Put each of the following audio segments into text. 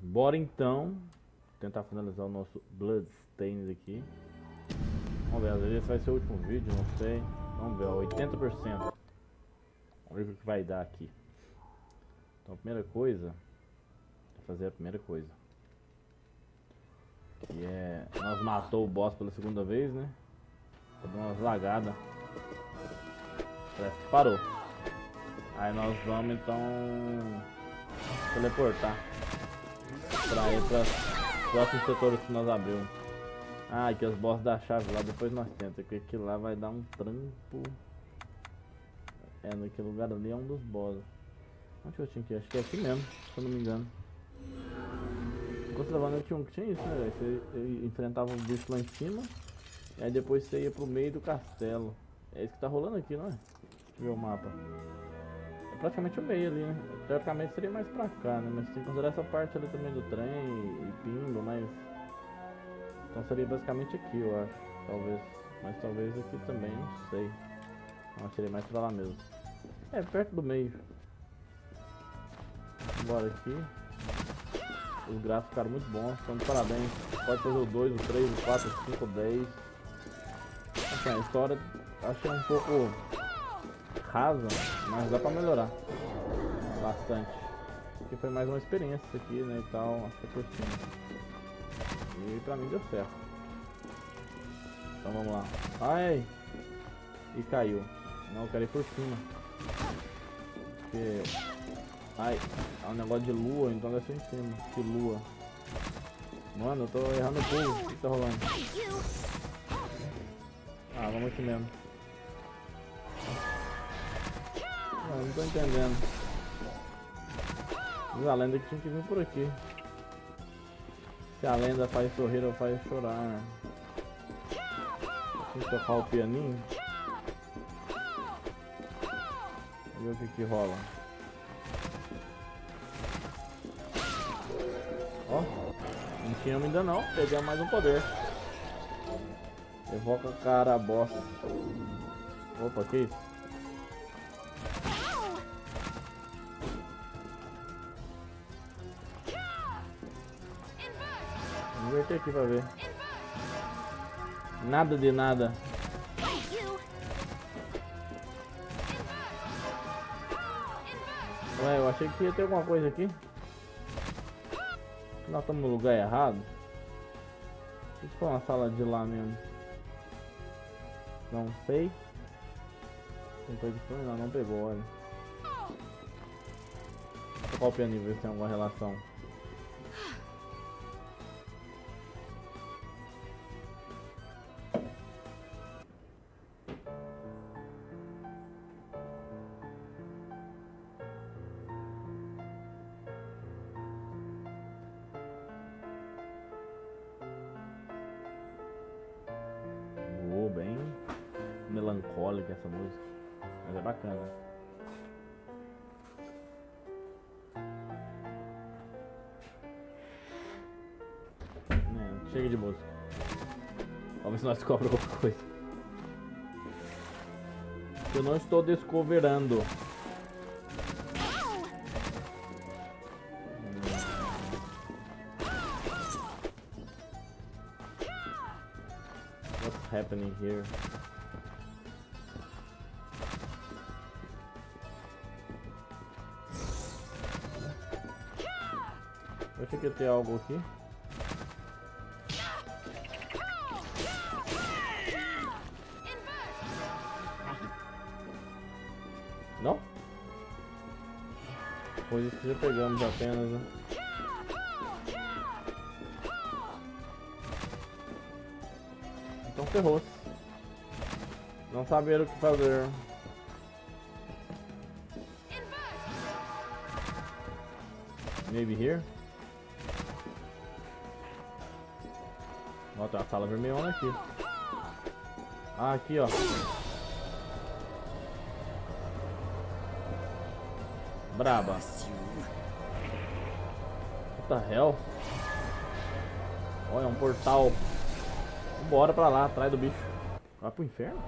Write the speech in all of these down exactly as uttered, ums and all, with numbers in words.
Bora então tentar finalizar o nosso Bloodstained aqui. Vamos ver, às vezes esse vai ser o último vídeo, não sei. Vamos ver, ó, oitenta por cento. Vamos ver o que vai dar aqui. Então a primeira coisa é fazer a primeira coisa. Que é... Nós matou o boss pela segunda vez, né? Tá dando umas lagadas. Parece que parou. Aí nós vamos então teleportar pra ir para os próximos setores que nós abrimos. Ah, aqui os boss da chave lá, depois nós tentamos, porque aquilo lá vai dar um trampo. É, naquele lugar ali é um dos boss. Onde que eu tinha que ir? Acho que é aqui mesmo, se eu não me engano. Enquanto levando eu tinha um que tinha isso, né? Você enfrentava um bicho lá em cima, e aí depois você ia pro meio do castelo. É isso que tá rolando aqui, não é? Deixa eu ver o mapa. É praticamente o meio ali, né? Teoricamente seria mais pra cá, né? Mas tem que considerar essa parte ali também do trem e, e pimba, mas... Então seria basicamente aqui, eu acho. Talvez. Mas talvez aqui também, não sei. Não, seria mais pra lá mesmo. É, perto do meio. Bora aqui. Os gráficos ficaram muito bons, então de parabéns. Pode fazer o dois, o três, o quatro, o cinco, o dez. Assim, a história achei um pouco rasa, mas dá pra melhorar bastante. Porque foi mais uma experiência isso aqui, né, e tal, acho que é por cima. E pra mim deu certo. Então vamos lá. Ai! E caiu. Não, eu quero ir por cima. Porque... Ai, é um negócio de lua, então deve ser em cima. Que lua. Mano, eu tô errando o pulo. O que tá rolando? Ah, vamos aqui mesmo. Não, não tô entendendo. Mas a lenda que tinha que vir por aqui. Se a lenda faz sorrir ou faz chorar. Deixa eu tocar o pianinho. Vamos ver o que que rola. Ó, não tínhamos ainda não, pegamos mais um poder. Evoca cara boss. Opa, que isso? Vamos inverter aqui pra ver. Nada de nada. Ué, eu achei que ia ter alguma coisa aqui. Nós estamos no lugar errado. Isso foi uma sala de lá mesmo. Não sei. Tem coisa que foi, não, não pegou, olha. Vou tocar o pianinho, ver se tem alguma relação. Bem melancólica essa música, mas é bacana. É, chega de música. Vamos ver se nós descobrimos alguma coisa. Eu não estou descoverando. What's happening here? Eu achei que ia ter algo aqui. Não? Coisas que já pegamos apenas, né? Então ferrou-se. Não saber o que fazer. Maybe here? Ó, tem uma sala vermelhona aqui. Ah, aqui ó. Braba. What the hell? Olha, é um portal. Bora pra lá, atrás do bicho. Vai pro inferno?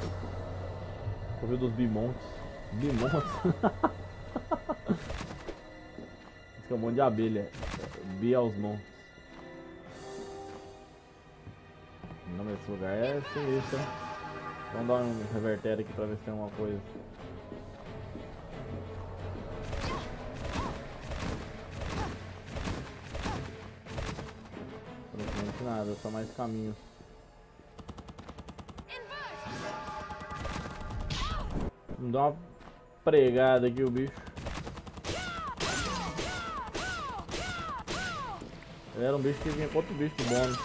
Ouviu dos bimontes. Bimontes. Tem um monte de abelha. Bia aos montes. O nome desse lugar é sinistro, hein? Vamos dar um reverter aqui pra ver se tem alguma coisa. Praticamente nada, só mais caminhos. Me dá uma pregada aqui o bicho. Ele era um bicho que vinha com outro bicho de bônus.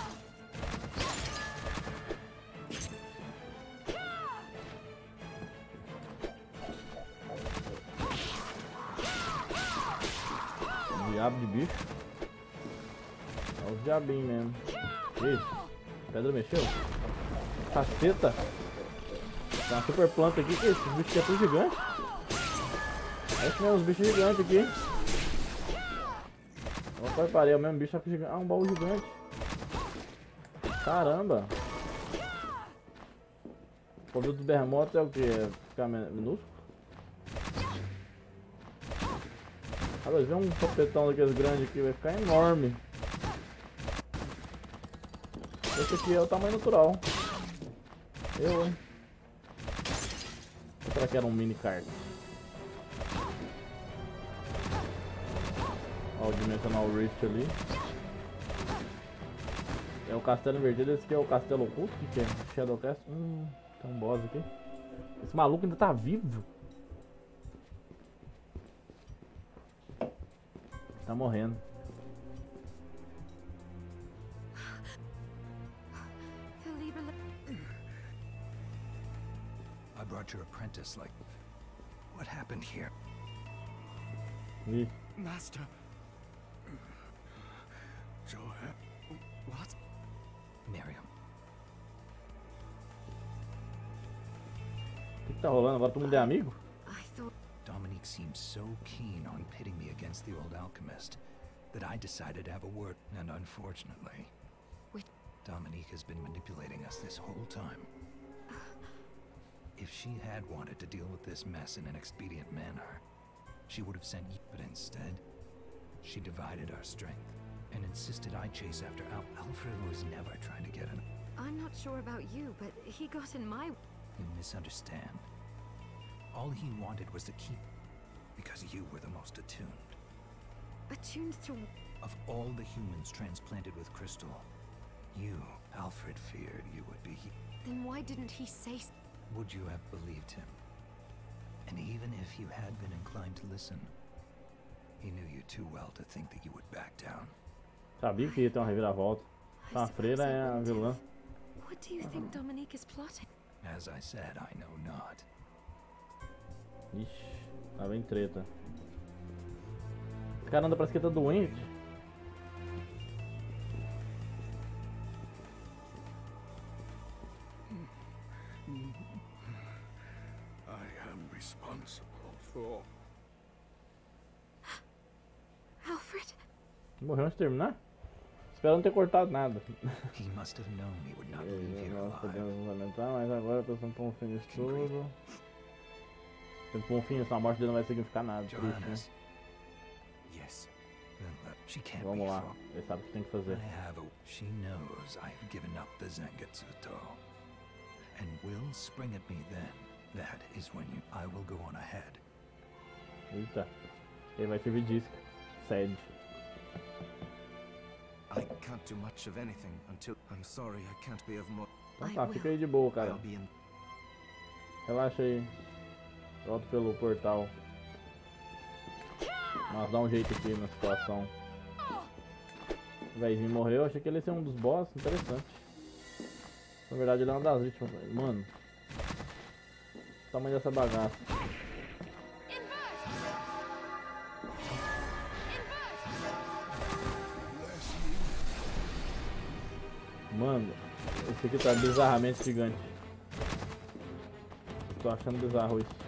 Diabo de bicho. É os diabinhos mesmo. Isso. Pedra mexeu? Caceta. Tem uma super planta aqui. Que é isso? Os bichos aqui é tudo gigante. É isso mesmo, os bichos gigantes aqui. Opa, parei, é o mesmo bicho só que gigante. Ah, um baú gigante. Caramba. O produto do bermoto é o que? É ficar minúsculo? Agora, vê um topetão daqueles grandes aqui, vai ficar enorme. Esse aqui é o tamanho natural. Eu, hein? Ou será que era um mini kart? Ó, o Dimensional Rift ali. É o castelo invertido, esse aqui é o castelo oculto. O que é? Shadowcast? Hum, tem um boss aqui. Esse maluco ainda tá vivo. Tá morrendo. I brought your apprentice, like... What happened here? Ih. Master... Johann... What? Miriam. O que, que tá rolando? Agora todo mundo é amigo? Dominique seemed so keen on pitting me against the old alchemist that I decided to have a word, and unfortunately, Wait. Dominique has been manipulating us this whole time. If she had wanted to deal with this mess in an expedient manner, she would have sent you, but instead, she divided our strength and insisted I chase after Al. Alfred was never trying to get an... I'm not sure about you, but he got in my... You misunderstand. All he wanted was to keep, because you were the most attuned. Attuned to... Of all the humans transplanted with Crystal, you, Alfred, feared you would be... Then why didn't he say... s- Would you have believed him? And even if you had been inclined to listen, he knew you too well to think that you would back down. Sabia que ia ter uma reviravolta. I A suppose freira I é a wouldn't vilã. have. What do you think Dominique is plotting? As I said, I know not. Ixi, tá bem treta. Esse cara anda parece que tá doente. I am responsible for... Alfred? Morreu antes de terminar? Espero não ter cortado nada. He must have known he would not leave Ele, here nós alive. podemos lamentar, mas agora precisamos pôr um fim nisso tudo. Tem que pôr um fim nisso, a morte dele não vai significar nada. Triste, né? Johannes. Yes. Then let, she can't be Vamos lá, far. ele sabe o que tem que fazer. I have a... She knows I have given up the Zangetsuto. And will spring at me then. That is when you... I will go on ahead. Eita, ele vai servir disco. Sede. I can't do much of anything until... I'm sorry, I can't be of more... Então I tá, will. fica aí de boa, cara. I'll be in... Relaxa aí. Volta pelo portal. Mas dá um jeito aqui na situação. O véizinho morreu, achei que ele ia ser um dos boss, interessante. Na verdade ele é uma das vítimas. Mano. O tamanho dessa bagaça. Mano, esse aqui tá bizarramente gigante. Tô achando bizarro isso.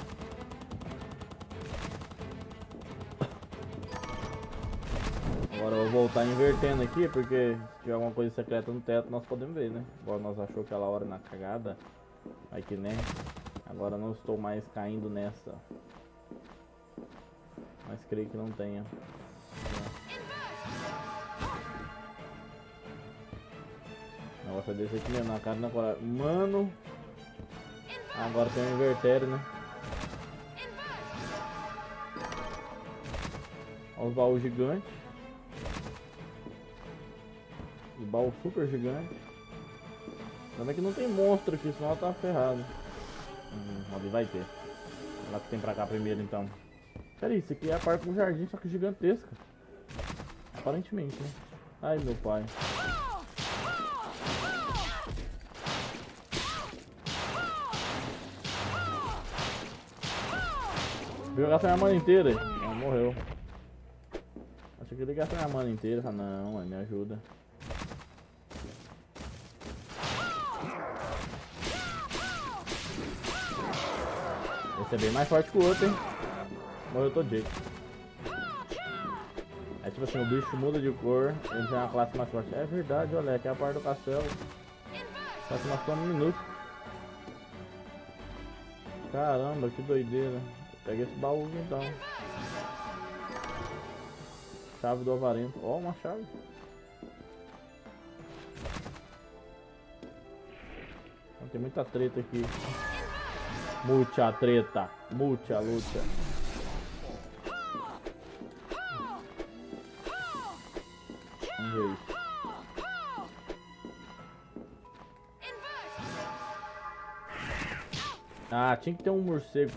Agora eu vou voltar invertendo aqui, porque se tiver alguma coisa secreta no teto nós podemos ver, né? Agora nós achou aquela hora na cagada. Aí que né? Agora não estou mais caindo nessa. Mas creio que não tenha. Nossa, desse aqui mesmo, na cara e na coragem. Mano. Agora tem um invertério, né? Olha os baús gigantes. Os baús super gigantes. Ainda que não tem monstro aqui, senão ela tá ferrado. Hum, ali vai ter. Lá que tem pra cá primeiro então. Pera aí, isso aqui é a parte do jardim, só que gigantesca. Aparentemente, né? Ai meu pai. Vou gastar minha mana inteira. Não, morreu. Acho que ele gastou minha mana inteira. Ah, não, mano, me ajuda. Esse é bem mais forte que o outro, hein? Morreu todo jeito. É tipo assim, o bicho muda de cor, ele já é uma classe mais forte. É verdade, olha, aqui é a parte do castelo. Só que nós estamos um minuto. Caramba, que doideira. Pega esse baú então. Chave do avarento. Ó, oh, uma chave. Tem muita treta aqui. Muita treta. Muita luta. Vamos ver isso. Ah, tinha que ter um morcego.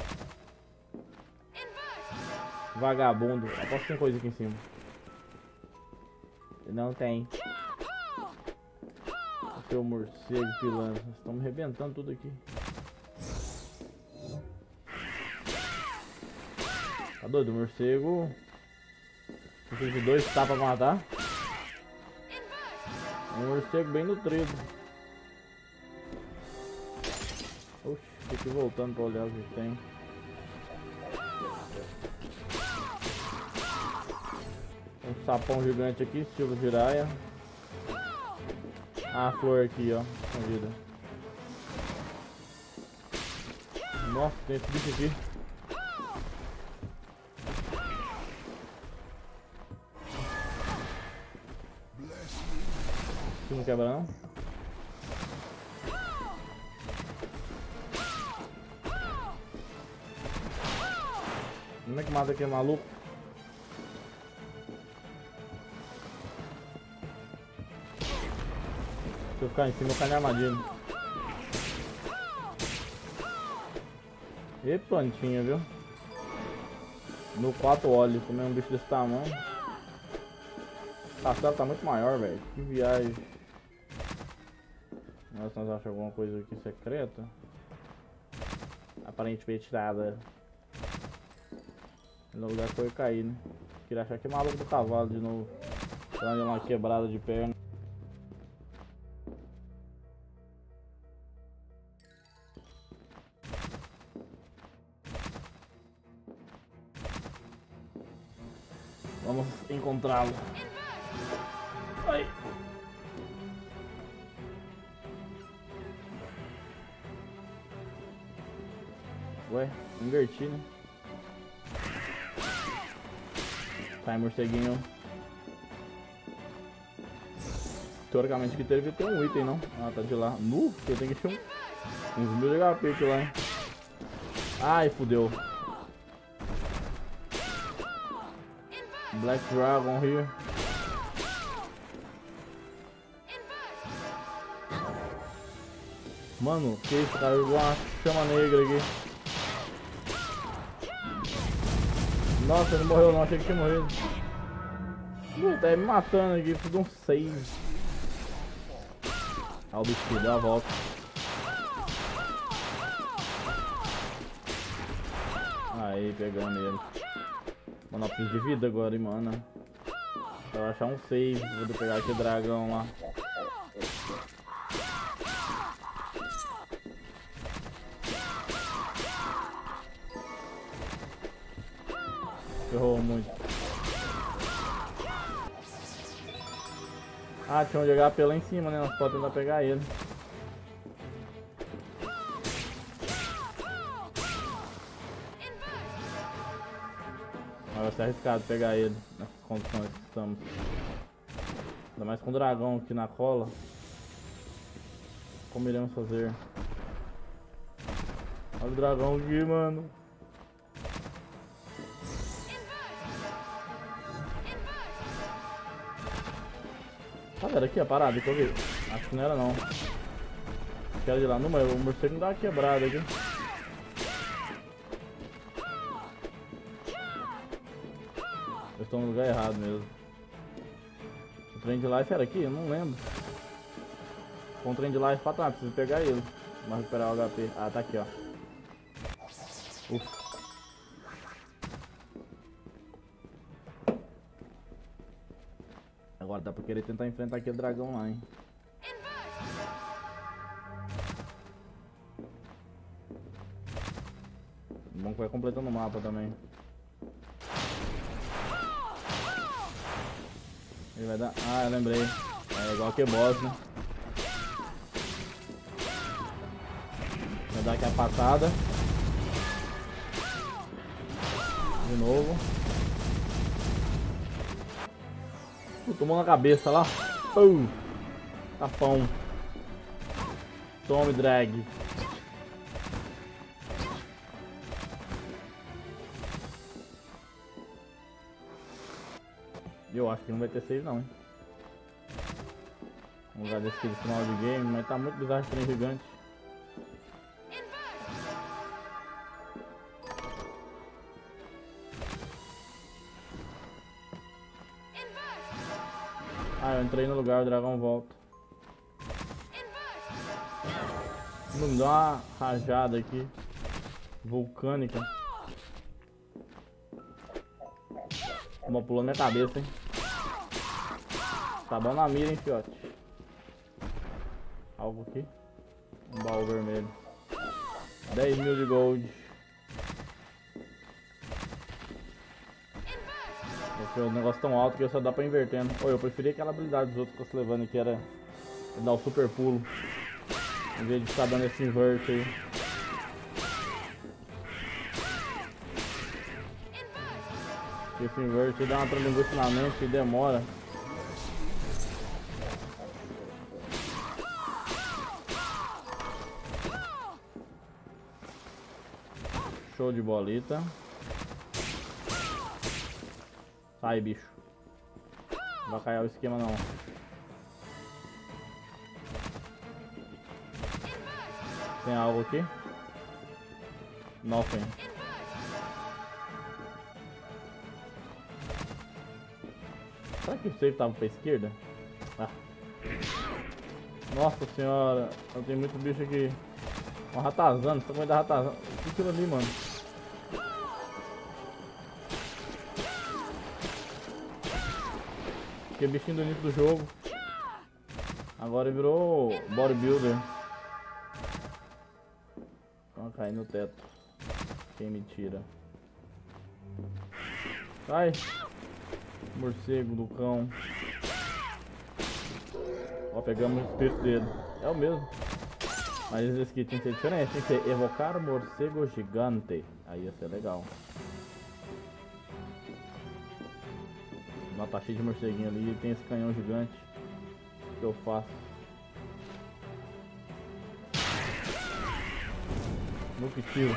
Vagabundo. Aposto que tem coisa aqui em cima. Não tem. Seu morcego pilantra. Estamos arrebentando tudo aqui. Tá doido? O morcego. Precisa de dois tapas pra matar. Um morcego bem nutrido. Oxi, tô aqui voltando pra olhar o que tem. Um sapão gigante aqui, estilo giraia. Ah, a flor aqui, ó, escondida. Nossa, tem esse bicho aqui. Aqui não quebra não? Como é que mata aquele maluco? Se eu ficar em cima, eu caio na armadilha. E plantinha, viu? No quatro óleo, comer um bicho desse tamanho. O castelo tá muito maior, velho. Que viagem. Nossa, nós achamos alguma coisa aqui secreta. Aparentemente nada. No lugar que foi cair, né? Queria achar que é maluco do cavalo de novo. Dando uma quebrada de perna. Vamos encontrá-lo. Ai. Ué, inverti, né? Sai, morceguinho. Teoricamente que teve que ter um item, não? Ah, tá de lá. Nu, eu tenho que ter um, uns mil de H P aqui lá, hein? Ai, fudeu. Black Dragon here. Mano, que isso, cara? Igual uma chama negra aqui. Nossa, ele morreu não, achei que tinha morrido. Ih, tá me matando aqui, preciso de um save. Ah, o bicho deu a volta. Aí, pegando ele. Mano, eu preciso de vida agora, hein, mano. Pra achar um save, vou pegar aquele dragão lá. Ferrou muito. Ah, tinha um de H P lá em cima, né? Nós podemos tentar pegar ele. Mas vai ser arriscado pegar ele nessas condições que estamos. Ainda mais com o dragão aqui na cola. Como iremos fazer? Olha o dragão aqui, mano. Ah, era aqui a parada que eu vi. Acho que não era não. Quero ir lá. Não, mas o morcego não dá uma quebrada aqui. Eu estou no lugar errado mesmo. O trem de life era aqui? Eu não lembro. Com o trem de life pra trás, preciso pegar ele. Vamos recuperar o H P. Ah, tá aqui, ó. Ufa. Agora dá pra querer tentar enfrentar aquele dragão lá, hein. Bom que vai completando o mapa também. Ele vai dar... Ah, eu lembrei. É igual que boss, né? Vai dar aqui a patada. De novo. Uh, tomou na cabeça lá. Uh, tapão. Tome, drag. Eu acho que não vai ter save não, hein. Um lugar desse aqui do final de game, mas tá muito bizarro esse trem gigante. Ah, eu entrei no lugar, o dragão volta. Não me dá uma rajada aqui vulcânica. Uma pulou na minha cabeça, hein. Tá bom na mira, hein, fiote. Algo aqui. Um baú vermelho. dez mil de gold. Porque o negócio tão alto que só dá pra invertendo. Oi, eu preferi aquela habilidade dos outros que eu tô levando, que era dar o super pulo. Em vez de ficar dando esse invert aí. Esse invert dá uma tralinguça na mente e demora. Show de bolita. Sai, bicho. Não vai cair o esquema não. Tem algo aqui? Nothing. Será que o save tava pra esquerda? Ah. Nossa senhora, eu tenho muito bicho aqui. Uma ratazana, você tá comendo da ratazana. O que é aquilo ali, mano? Que é bichinho do início do jogo. Agora virou bodybuilder. Vamos cair no teto. Quem me tira? Sai! Morcego do cão. Ó, pegamos o espírito dele. É o mesmo. Mas esse aqui tem que ser diferente. Tem que ser evocar morcego gigante. Aí ia ser legal. Uma tá cheia de morceguinho ali. E tem esse canhão gigante. O que eu faço? No que tiro?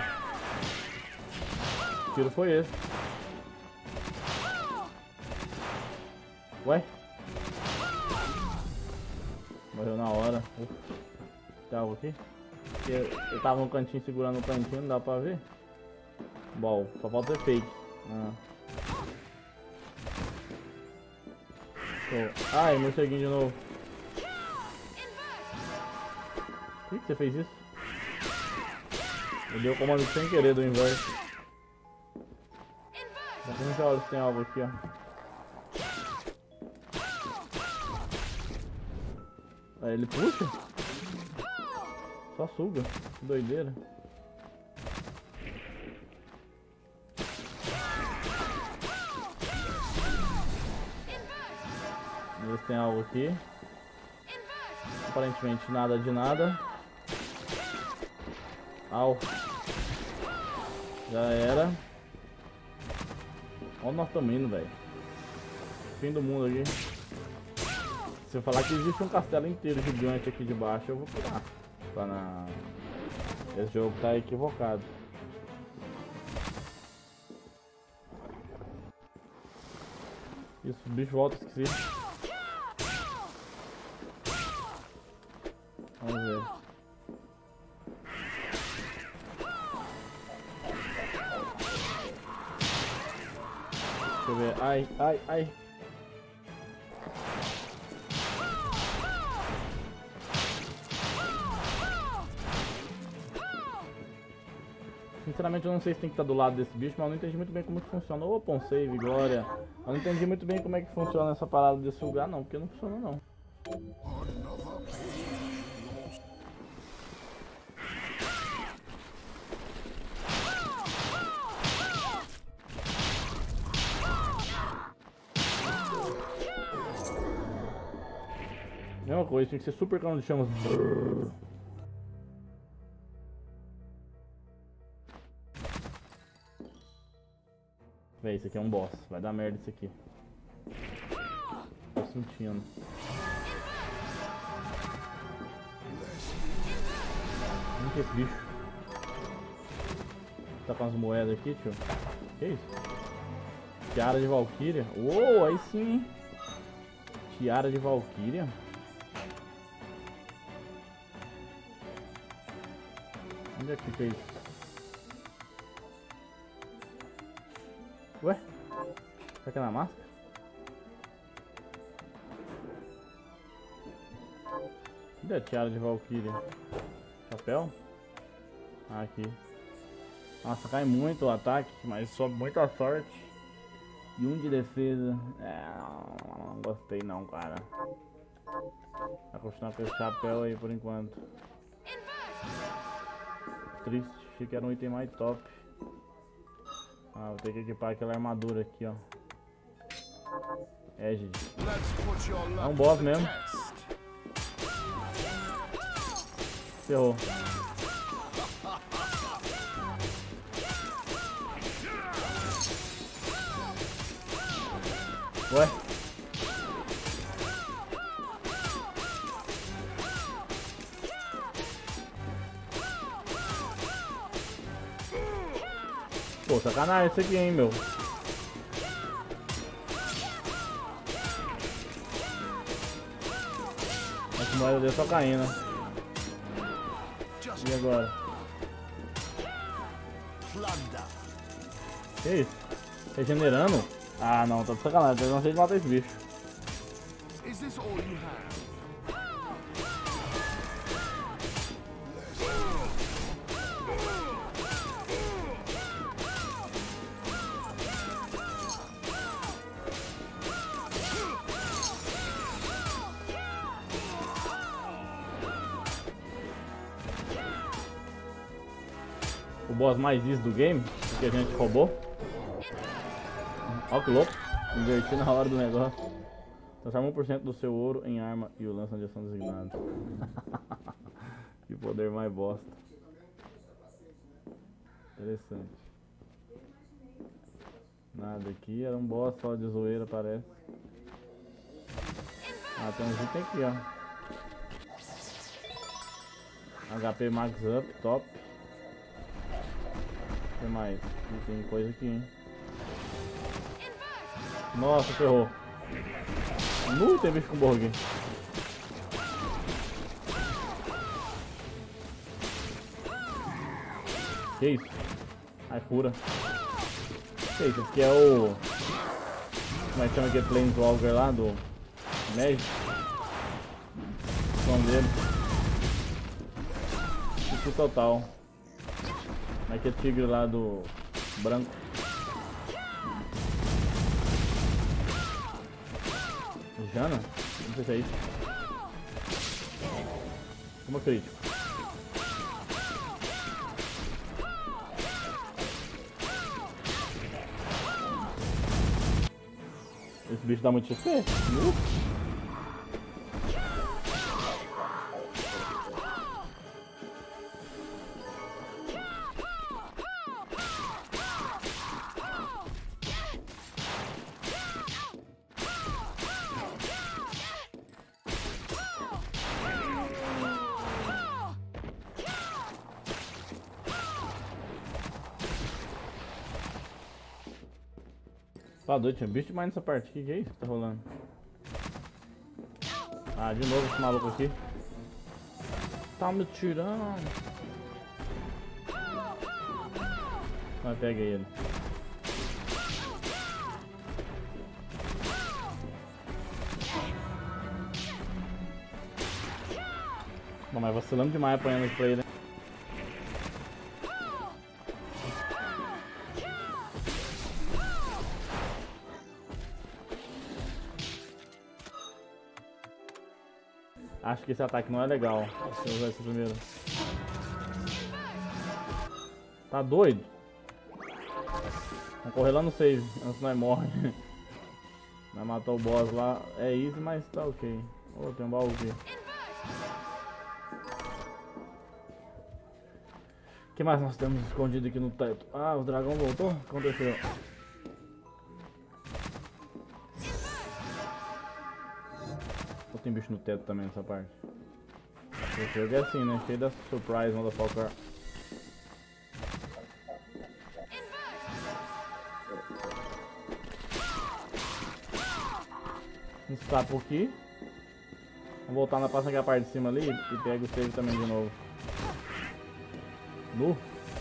Que tiro foi esse? Ué? Morreu na hora. Uf. Tem algo aqui? Eu, eu tava no cantinho segurando o cantinho, não dá pra ver? Bom, só falta ser fake. Ah. Show. Ai, morceguinho de novo. Por que você fez isso? Eu dei o comando sem querer do inverso. Vamos ver se tem algo aqui, ó. Aí ele puxa? Só suga. Que doideira. Vamos ver se tem algo aqui. Aparentemente nada de nada. Au. Já era. Onde nós estamos indo, velho? Fim do mundo aqui. Se eu falar que existe um castelo inteiro gigante aqui de baixo, eu vou pular. Tá na... Esse jogo tá equivocado. Isso, o bicho volta esquisito. Vamos ver. Deixa eu ver. Ai, ai, ai. Sinceramente eu não sei se tem que estar do lado desse bicho, mas eu não entendi muito bem como que funciona. Opa, um save, glória. Eu não entendi muito bem como é que funciona essa parada desse lugar não, porque não funciona não. Mesma coisa, tinha que ser super cano de chamas. Véi, isso aqui é um boss. Vai dar merda isso aqui. Tô sentindo. Onde que é esse bicho? Tá com as moedas aqui, tio. Que isso? Tiara de Valkyria. Uou, aí sim, hein? Tiara de Valkyria. Onde é que fica isso? Ué? Será que é na máscara? Cadê a tiara de Valkyria? Chapéu? Ah, aqui. Nossa, cai muito o ataque, mas só muita sorte. E um de defesa. É, não gostei não, cara. Vai continuar com esse chapéu aí por enquanto. Triste, achei que era um item mais top. Ah, vou ter que equipar aquela armadura aqui, ó. É, gente. É um boss mesmo. Ferrou. Ué? Pô, sacanagem isso aqui, hein, meu. Essa moeda dele só caindo. E agora? Que isso? Regenerando? Ah, não, tá de sacanagem. Eu não sei de matar esse bicho. O boss mais easy do game, que a gente roubou. Ó que louco, inverti na hora do negócio. Transforma um por cento do seu ouro em arma e o lança de ação designado. Que poder mais bosta. Interessante. Nada aqui, era um boss só de zoeira, parece. Ah, tem uns itens aqui, ó. H P max up, top. O que mais? Tem coisa aqui, hein? Nossa, ferrou. Nu, tem bicho com borg. Que isso? Ai, cura. Que isso? Esse aqui é o... Como é que chama aquele Planeswalker lá do... Magic? O nome dele. Tipo total. Como é que é tigre lá do... Branco. Jana? Não sei se é isso. Como é crítico? Esse bicho dá muito X P? Uh. Tá doido, tinha bicho demais nessa parte. Que que é isso que tá rolando? Ah, de novo esse maluco aqui. Tá me tirando. Vai, pega ele. Bom, mas vacilando demais apanhando pra ele. Acho que esse ataque não é legal. Deixa eu usar esse primeiro. Tá doido? Vamos correr lá no save, antes nós morre. Nós matou o boss lá. É easy, mas tá ok. Oh, tem um baú aqui. O que mais nós temos escondido aqui no teto? Ah, o dragão voltou? O que aconteceu? Ou tem bicho no teto também nessa parte? Esse jogo é assim, né? Cheio da surprise, motherfucker. Um sapo aqui. Vamos voltar na passagem a parte de cima ali e pega o save também de novo. Nu.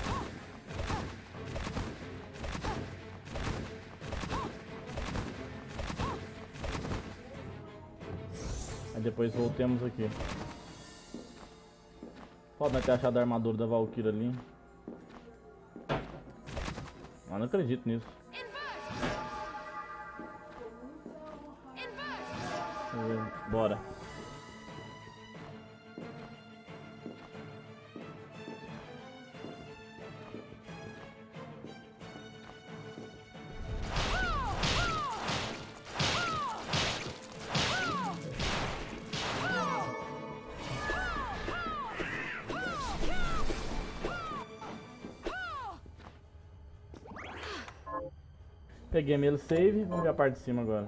Aí depois voltemos aqui. Pode ter achado a armadura da Valkyria ali. Mas não acredito nisso. Bora. Peguei meu save, vamos ver a parte de cima agora.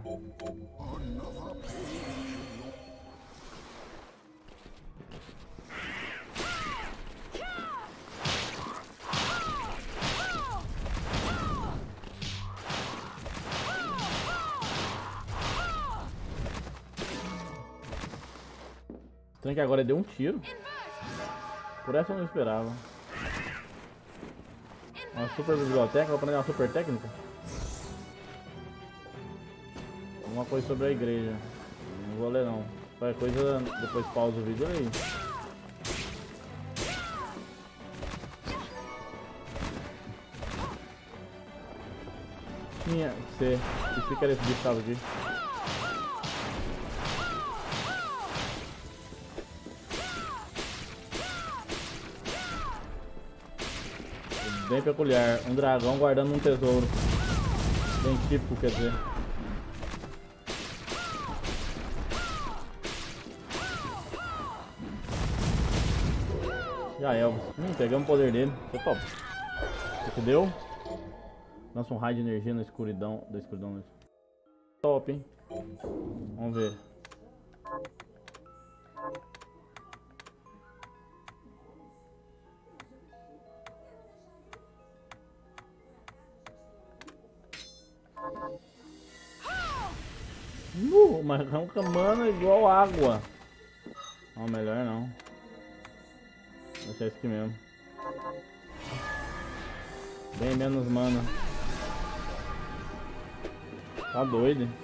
Estranho que agora ele deu um tiro. Por essa eu não esperava. Uma super biblioteca, vou aprender uma super técnica. Alguma coisa sobre a igreja. Não vou ler não. Qualquer coisa, depois pausa o vídeo aí. Tinha que ser. O que era esse bicho que tava aqui? Bem peculiar. Um dragão guardando um tesouro. Bem típico, quer dizer. Já é, Elvis. Hum, pegamos o poder dele. Foi top. O que deu? Lança um raio de energia na escuridão. Da escuridão. Top, hein? Vamos ver. Uh, mas arranca mana igual água. Não, melhor não. Vou deixar isso aqui mesmo. Bem menos mana. Tá doido, hein?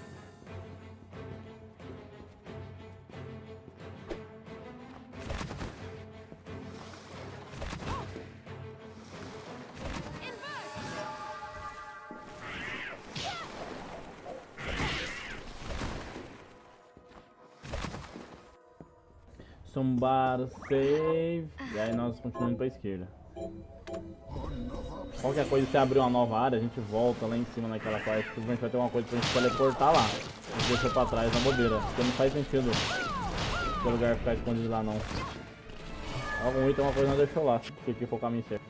Sombar save. E aí nós continuamos pra esquerda. Qualquer coisa, se abrir uma nova área, a gente volta lá em cima naquela parte. Simplesmente vai ter uma coisa pra gente teleportar lá. A gente deixou pra trás na bobeira. Porque não faz sentido o lugar ficar escondido lá não. Algum item, uma coisa não deixou lá. Porque aqui foi o caminho certo.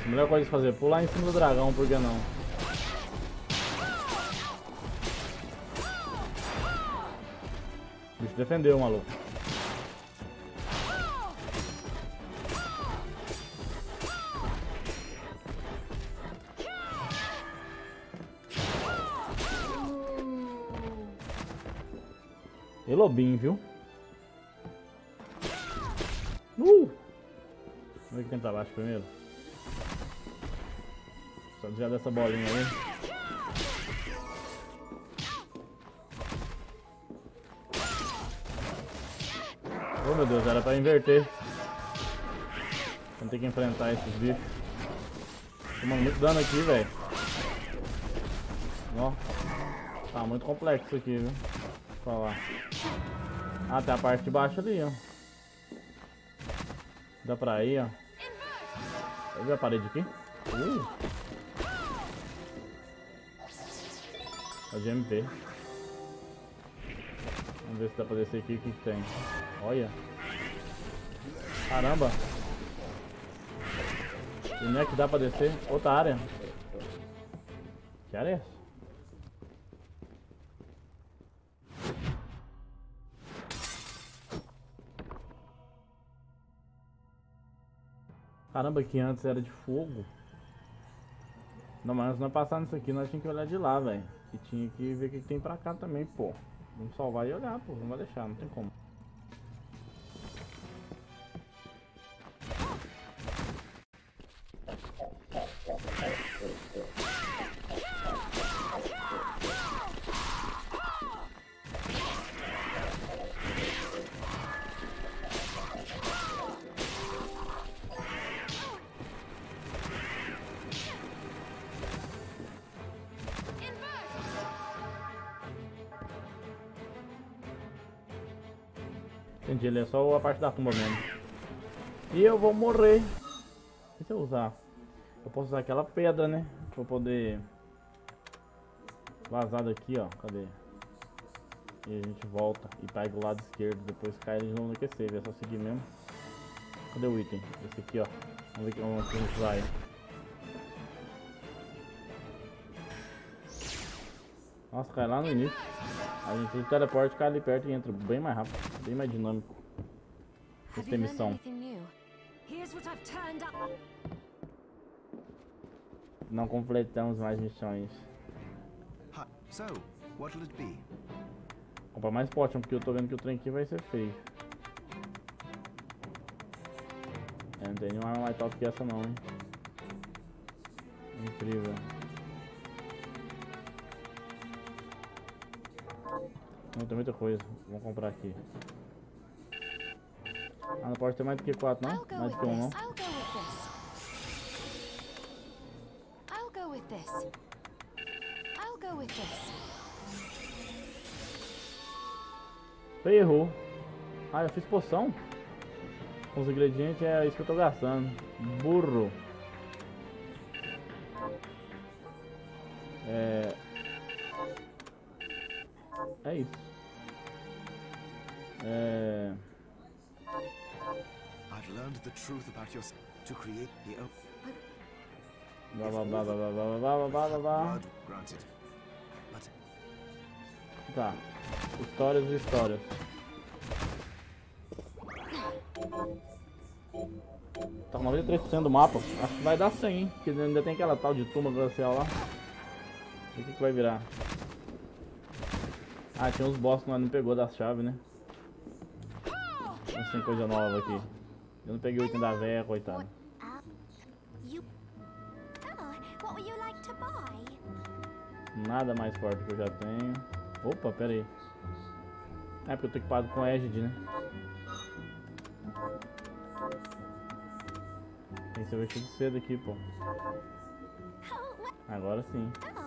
isso. A melhor coisa de fazer, pular em cima do dragão, por que não? O bicho defendeu, maluco. E lobinho, viu? Uh! Vamos ver quem tá abaixo primeiro. Só desviar dessa bolinha aí. Oh meu Deus, era pra inverter. Vamos ter que enfrentar esses bichos. Tomando muito dano aqui, velho. Ó. Tá muito complexo isso aqui, viu? Pra lá. Ah, tem a parte de baixo ali, ó. Dá pra ir, ó. Vai ver a parede aqui? Uh! É de M P. Vamos ver se dá pra descer aqui. O que que tem? Olha. Caramba. E não é que dá pra descer? Outra área. Que área é essa? Caramba, que antes era de fogo. Não, mas nós não passar nisso aqui, nós tínhamos que olhar de lá, velho. E tinha que ver o que tem pra cá também, pô. Vamos salvar e olhar, pô. Não vai deixar, não tem como. Entendi, ele é só a parte da tumba mesmo. E eu vou morrer. O que eu usar? Eu posso usar aquela pedra, né? Pra poder vazar daqui, ó. Cadê? E a gente volta e pega o lado esquerdo. Depois cai de novo no Q C. É só seguir mesmo. Cadê o item? Esse aqui, ó. Vamos ver onde a gente vai. Nossa, cai lá no início. A gente teleporta, cai ali perto e entra bem mais rápido, bem mais dinâmico. Essa tem missão. Não completamos mais missões. So, what'll it be? Comprar mais potion, porque eu tô vendo que o trem aqui vai ser feio. É, não tem nenhuma arma mais top que essa não, hein. Incrível. Não tem muita coisa, vamos comprar aqui. Ah, não pode ter mais do que quatro, não? Mais do que um, não? Você errou. Ah, eu fiz poção? Com os ingredientes é isso que eu tô gastando. Burro. É... É isso. É... I've learned the truth about your to create the Blá blá blá blá blá blá blá blá blá blá. blood granted. But Tá. Histórias e histórias. Tá com noventa e três por cento do mapa. Acho que vai dar cem, hein? Porque ainda tem aquela tal de tumba glacial lá. E o que que vai virar? Ah, tinha uns boss que nós não pegou das chaves, né? Mas tem coisa nova aqui. Eu não peguei o item da véia, coitado. Nada mais forte que eu já tenho. Opa, pera aí. É porque eu tô equipado com Aegid, né? Tem que ser vestido cedo aqui, pô. Agora sim.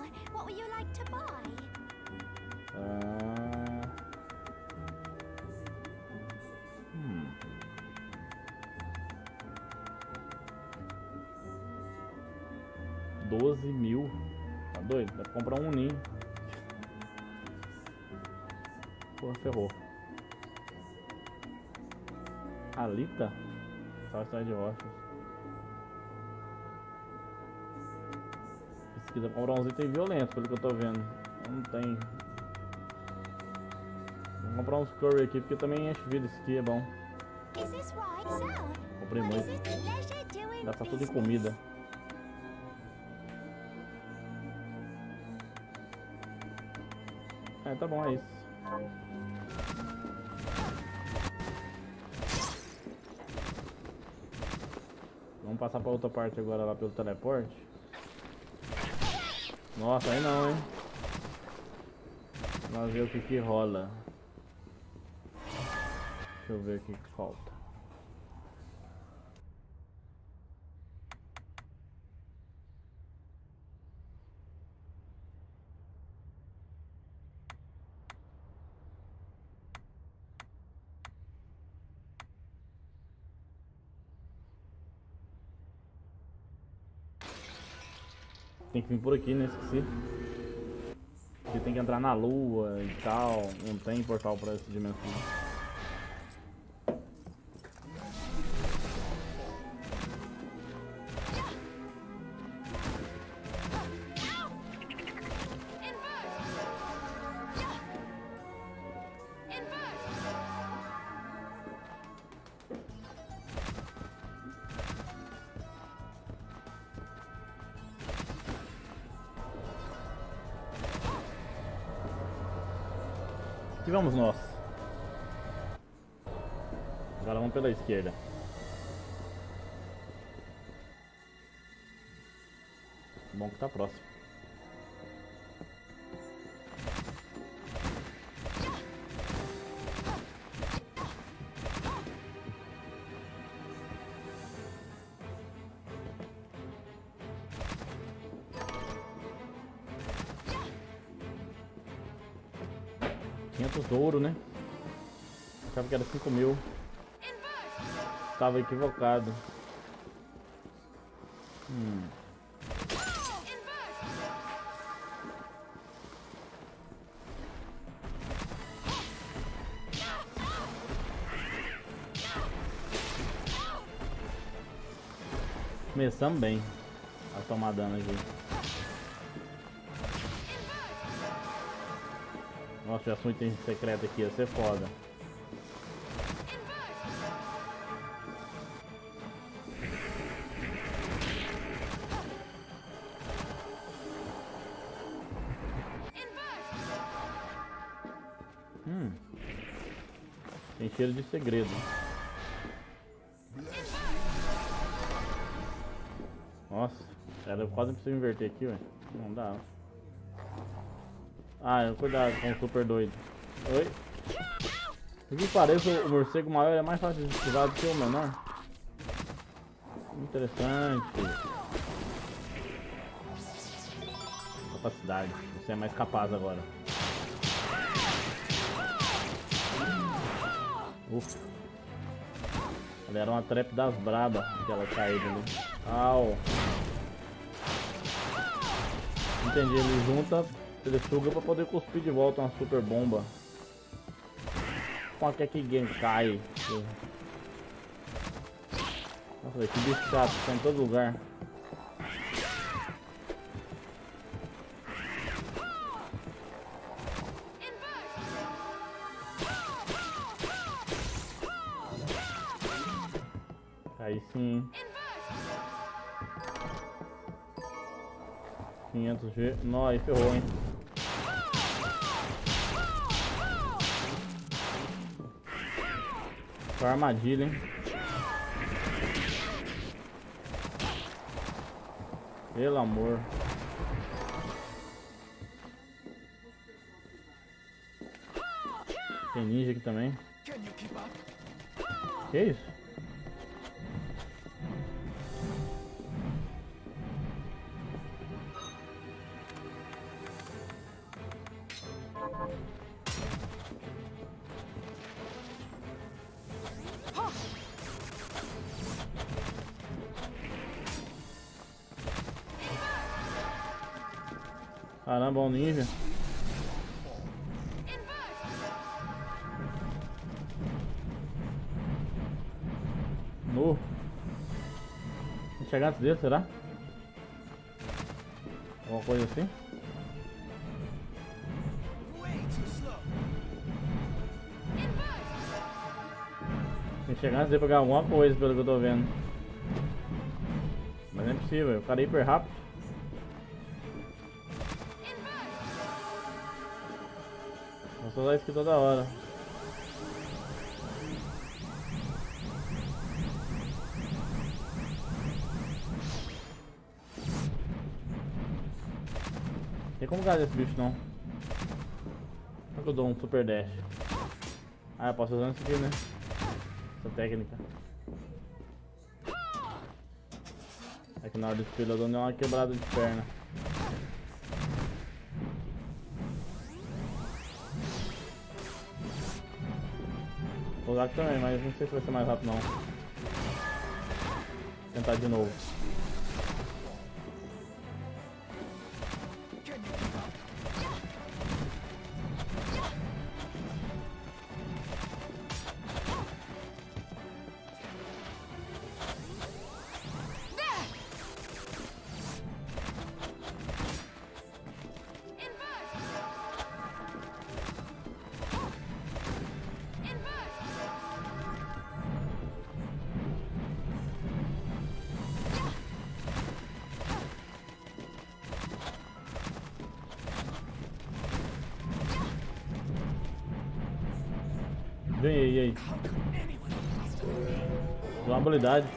Ah... Hum. doze mil. Tá doido? Dá pra comprar um ninho. Porra, ferrou. Alita? Só história de rochas. quiser comprar uns itens violentos, pelo que eu tô vendo. Eu não tem. Vou comprar uns curry aqui, porque também enche vida. Esse aqui é bom. Comprei muito. Dá pra tudo em comida. É, tá bom, é isso. Vamos passar pra outra parte agora lá pelo teleporte. Nossa, aí não, hein? Vamos ver o que que rola. Deixa eu ver o que que falta. Tem que vir por aqui, né? Esqueci. Porque tem que entrar na lua e tal. Não tem portal pra essa dimensão. Aqui vamos nós. Agora vamos pela esquerda. Bom que tá próximo. quinhentos ouro, né? Achava que era cinco mil. Estava equivocado. Hum. Começamos bem a tomar dano aqui. Nossa, se tivesse um item secreto aqui, ia ser foda. Hum. Tem cheiro de segredo. Nossa, era quase preciso inverter aqui, ué. Não dá. Ah, cuidado com o super doido. Oi? O que parece, o morcego maior é mais fácil de esquivar do que o menor. Interessante. Capacidade. Você é mais capaz agora. Ufa. Ela era uma trap das braba, aquela caída ali. Au. Entendi, ele junta, ele suga pra poder cuspir de volta uma super bomba. Qual que é que Genkai? Nossa, que bicho chato, tá em todo lugar. Aí sim. quinhentos G. Nó, aí ferrou, hein? Só armadilha, hein? Pelo amor. Tem ninja aqui também. Que isso? Caramba, um ninja. No. Vou chegar antes dele, será? Ó. Alguma coisa assim? Tem que chegar antes de pegar alguma coisa, pelo que eu tô vendo. Mas não é possível, o cara é hiper rápido. Vou usar isso aqui toda hora. Tem como ganhar desse bicho não. Como é que eu dou um super dash? Ah, eu posso usar isso aqui, né? Essa técnica. É que na hora do espelho eu dou uma quebrada de perna. Vou usar aqui também, mas não sei se vai ser mais rápido não. Vou tentar de novo. Ganhei, e aí? Deu uma habilidade.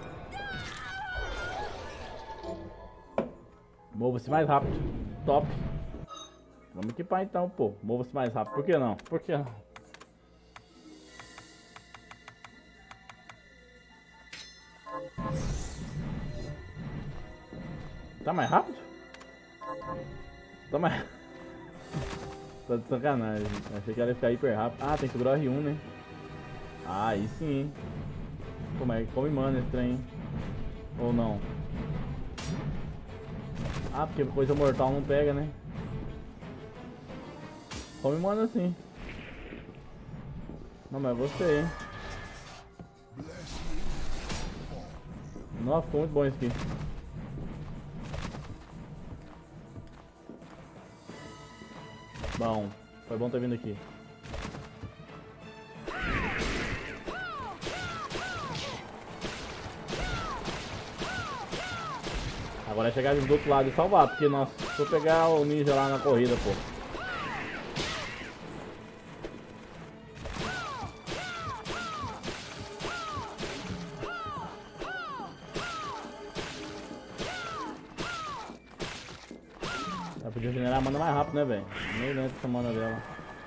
Mova-se mais rápido. Top. Vamos equipar então, pô. Mova-se mais rápido. Por que não? Por que não? Tá mais rápido? Tá mais... Tá de sacanagem. Achei que ela ia ficar hiper rápido. Ah, tem que segurar R um, né? Ah, aí sim. Como é que come mana esse trem? Ou não? Ah, porque coisa mortal não pega, né? Come mana sim. Não, mas gostei, hein? Nossa, ficou muito bom isso aqui. Bom, foi bom ter vindo aqui. Agora é chegar do outro lado e salvar, porque nossa, se eu pegar o ninja lá na corrida, pô. Ela podia generar a mana mais rápido, né, velho? Nem lembro essa mana dela.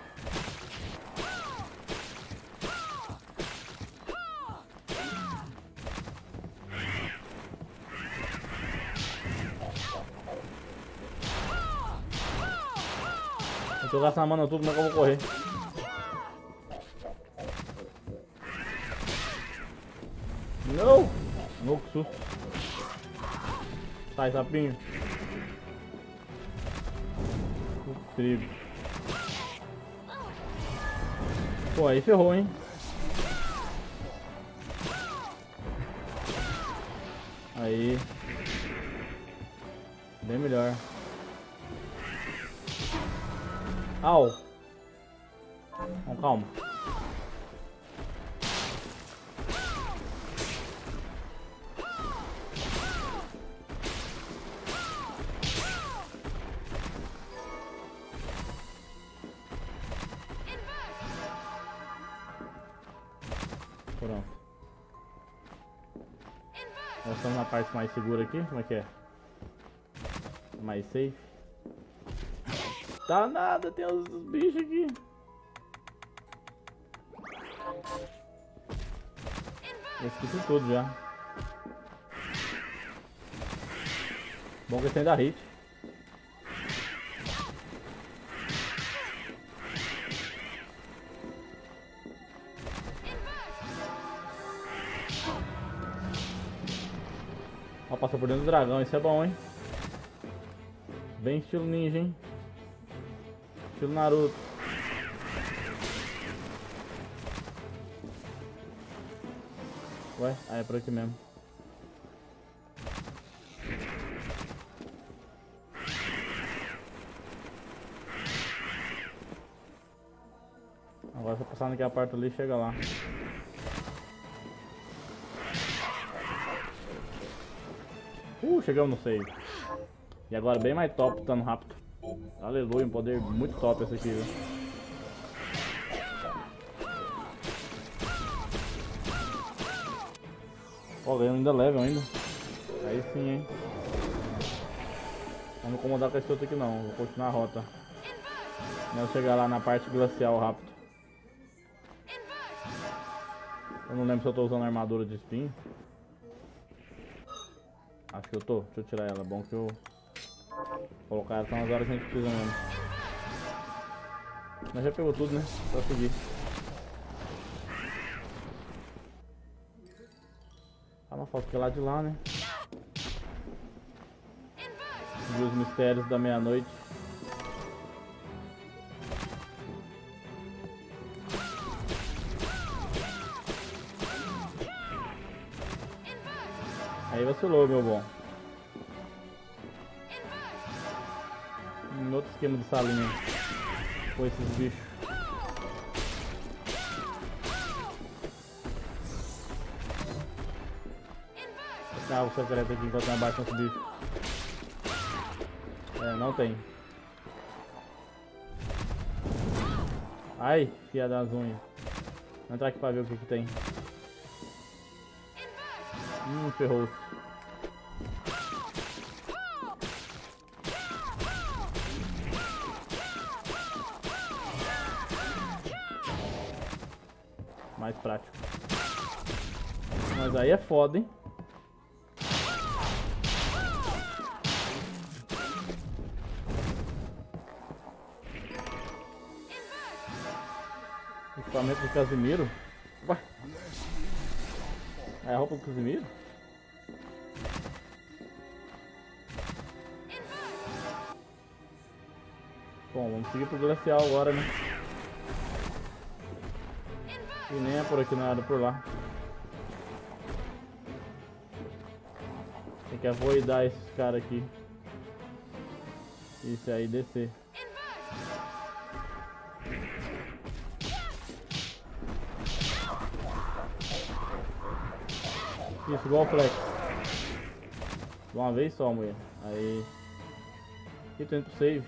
Se eu gastar a mana tudo, como é que eu vou correr? Não! Não, que susto. Sai, sapinho. Perigo. Pô, aí ferrou, hein? Aí. Bem melhor. Au. Não, calma. Pronto. Nós estamos na parte mais segura aqui. Como é que é? Mais safe. Tá nada, tem os bichos aqui. Eu esqueci tudo já. Bom que tem da hit. Ó, passou por dentro do dragão, isso é bom, hein? Bem estilo ninja, hein? Estilo Naruto. Ué? Ah, é por aqui mesmo. Agora só passar naquela parte ali e chega lá. Uh, chegamos no save. E agora bem mais top, tá no rápido. Aleluia, um poder muito top esse aqui, viu? Ó, ganhamos ainda level ainda. Aí sim, hein. Vamos incomodar com esse outro aqui não, vou continuar a rota. Vou chegar lá na parte glacial rápido. Eu não lembro se eu tô usando armadura de espinho. Acho que eu tô, deixa eu tirar ela, bom que eu colocar ela são as horas que a gente precisa mesmo. Mas já pegou tudo, né? Só seguir. Ah, não falta que lá de lá, né? Seguir os mistérios da meia-noite. Aí vacilou, meu bom. Um outro esquema de salinha com esses bichos. Ah, o secreto aqui enquanto não abaixa esse bicho. É, não tem. Ai, fia das unhas. Vou entrar aqui pra ver o que que tem. Hum, ferrou. Mais prático. Mas aí é foda, hein? Equipamento do Casimiro? Ué? É a roupa do Casimiro? Bom, vamos seguir pro glacial agora, né? E nem é por aqui, não era por lá. Tem que avoidar esses caras aqui. Isso aí, descer. Isso, igual o Flex. De uma vez só, mulher. Aí. Aqui tô indo pro save.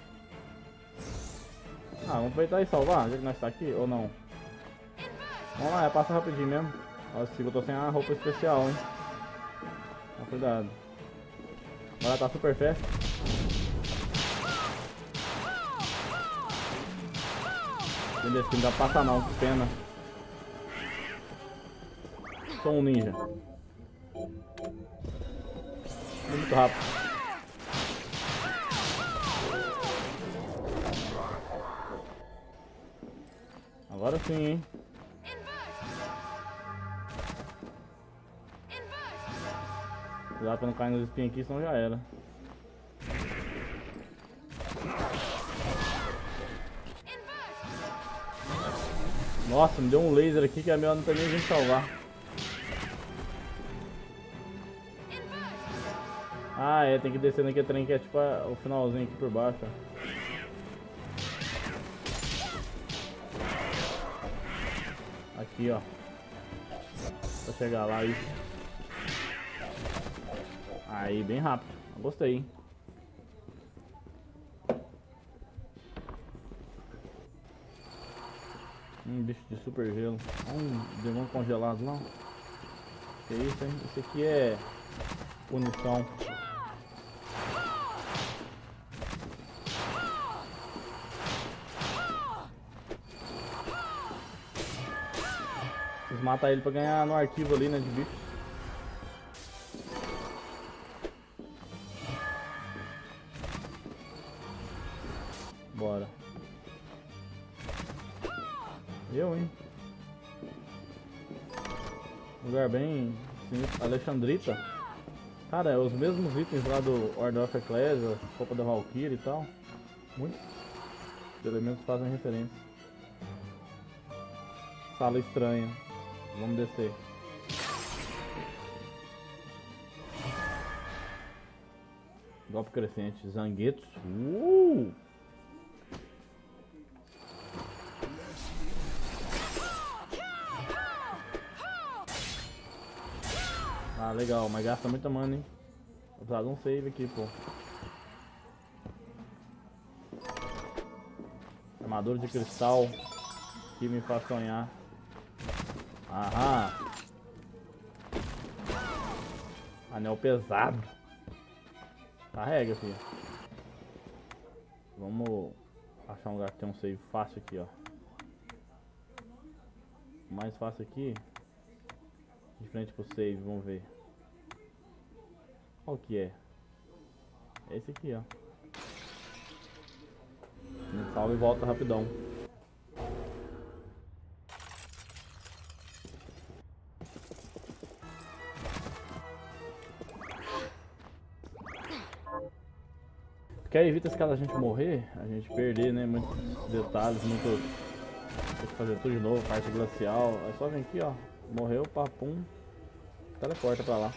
Ah, vamos aproveitar e salvar, já que nós tá aqui, ou não? Vamos lá, passa rapidinho mesmo. Nossa, eu tô sem a roupa especial, hein? Mas cuidado. Agora tá super fast. Beleza, não dá pra passar não, que pena. Sou um ninja. Muito rápido. Agora sim, hein? Cuidado pra não cair nos espinhos aqui, senão já era. Nossa, me deu um laser aqui que a minha não tem nem gente salvar. Ah, é, tem que descer naquele trem que é tipo a, o finalzinho aqui por baixo, ó. Aqui, ó. Pra chegar lá aí. Aí, bem rápido. Gostei, hein? Um bicho de super gelo. Um demônio congelado, não? Que isso, hein? Esse aqui é punição. Preciso matar ele pra ganhar no arquivo ali, né, de bicho. Bora. Eu, hein? Lugar bem sinistro. Alexandrita. Cara, é os mesmos itens lá do Order of Ecclesia, roupa da Valkyrie e tal. Muitos elementos fazem referência. Sala estranha. Vamos descer. Golpe crescente. Zangetsu. Uh! legal, mas gasta muita mana, hein? Vou precisar de um save aqui, pô. Armadura de cristal que me faz sonhar. Aham. Anel pesado. Carrega, filho. Vamos achar um lugar que tem um save fácil aqui, ó. O mais fácil aqui, de frente pro save, vamos ver. Qual que é? Esse aqui, ó. Salva e volta rapidão. Porque aí evita, se caso a gente morrer, a gente perder, né, muitos detalhes, muitos... Tem que fazer tudo de novo, parte glacial. É só vir aqui, ó. Morreu, papum. Teleporta pra lá.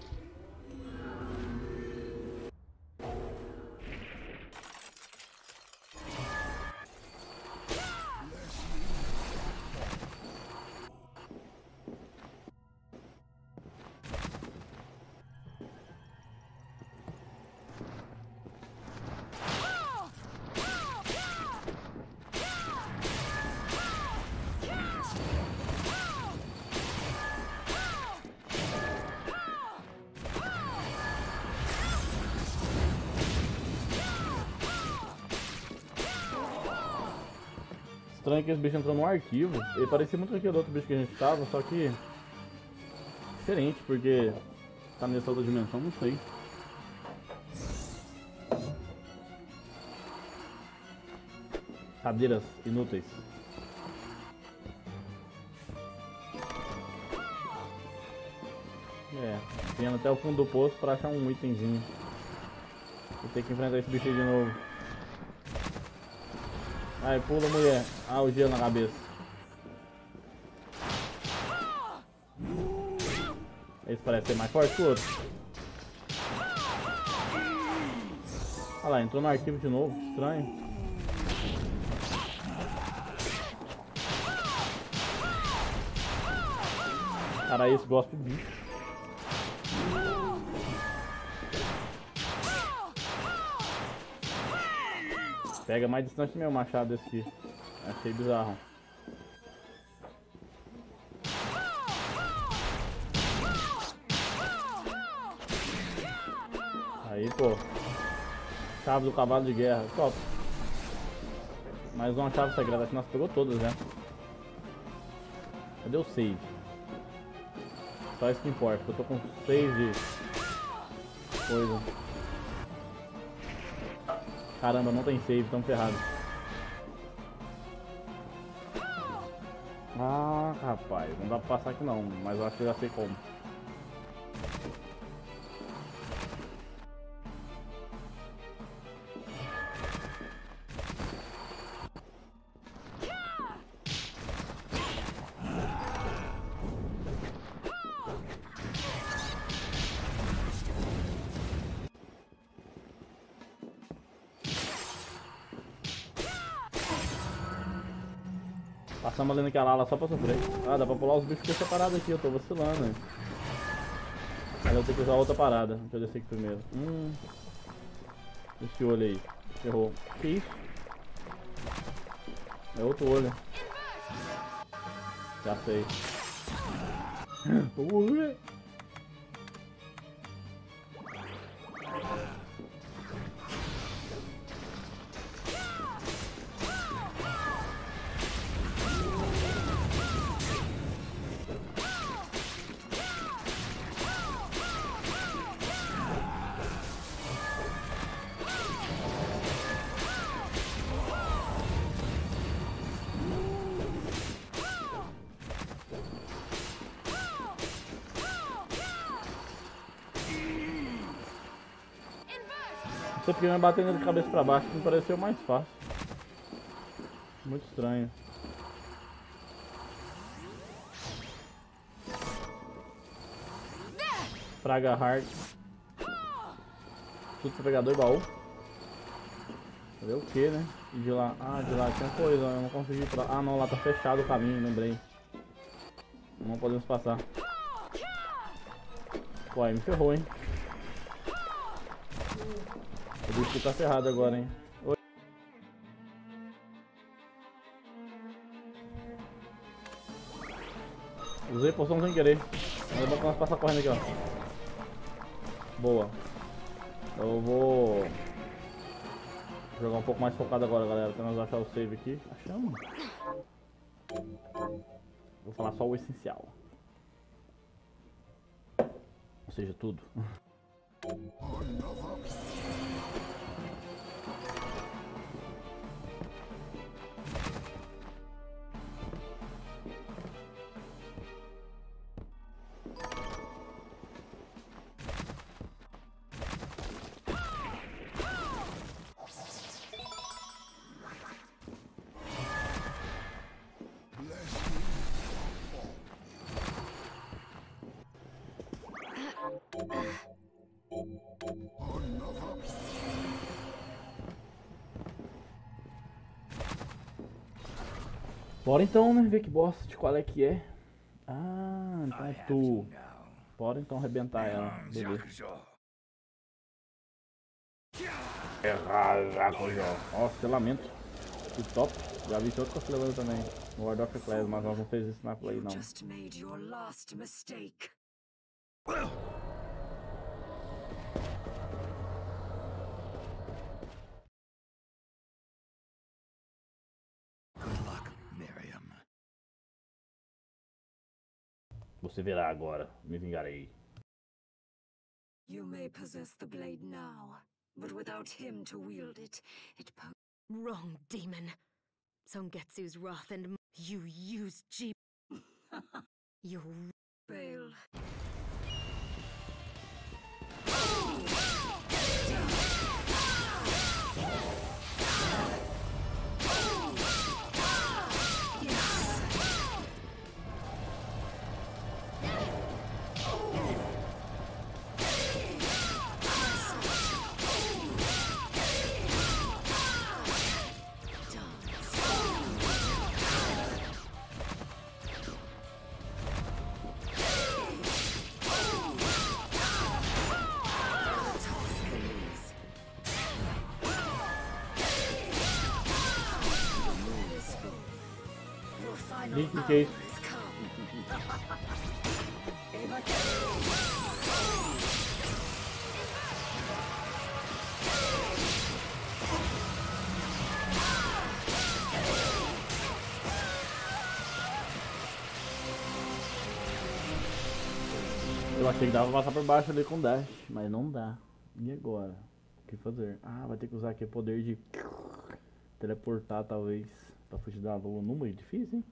Estranho que esse bicho entrou no arquivo. Ele parecia muito com aquele outro bicho que a gente tava, só que diferente, porque tá nessa outra dimensão, não sei. Cadeiras inúteis. É, vindo até o fundo do poço pra achar um itemzinho. Vou ter que enfrentar esse bicho aí de novo. Ai, pula, mulher. Ah, o gelo na cabeça. Esse parece ser mais forte que o outro. Olha lá, entrou no arquivo de novo. Estranho. Cara, esse gosta de bicho. Pega mais distante do meu machado esse aqui. Achei bizarro. Aí, pô. Chave do cavalo de guerra. Top. Mais uma chave sagrada. Acho que nós pegou todas, né? Cadê o save? Só isso que importa. Eu tô com save de coisa. Caramba, não tem save, tão ferrado. Ah, rapaz, não dá pra passar aqui não, mas eu acho que eu já sei como. Passamos ali naquela ala só pra sofrer. Ah, dá pra pular os bichos que essa parada aqui, eu tô vacilando, né? Aí eu tenho que usar outra parada. Deixa eu descer aqui primeiro. Hum. Esse olho aí. Errou. Que isso? É outro olho. Já sei. Ui. Não sei porque me batendo de cabeça pra baixo, me pareceu mais fácil. Muito estranho. Praga Hard. Tudo pro pegador baú. Cadê o que, né? E de lá. Ah, de lá tinha coisa, eu não consegui ir pra... Ah não, lá tá fechado o caminho, lembrei. Não podemos passar. Pô, aí me ferrou, hein. O bicho tá ferrado agora, hein. Oi. Usei poção sem querer. Mas eu vou passar correndo aqui, ó. Boa. Eu vou jogar um pouco mais focado agora, galera. Temos que achar o save aqui. Achamos. Vou falar só o essencial. Ou seja, tudo. Bora então, né? Ver que bosta de qual é que é. Ah, então é tu. Bora então arrebentar ela. Beleza. Nossa, selamento. Que top. Já vi outro Castlevania também. No World of Class, mas nós não fez isso na Play, não. Just made your last mistake. Good luck, Miriam. Você verá agora. Me vingarei. You may possess the blade now, but without him to wield it, it po- Wrong, demon. Songetsu's wrath and m- you used G. You fail. Link que é isso? Eu achei que dava pra passar por baixo ali com dash, mas não dá. E agora? O que fazer? Ah, vai ter que usar aqui o poder de teleportar, talvez, pra fugir da lua. Número difícil, hein?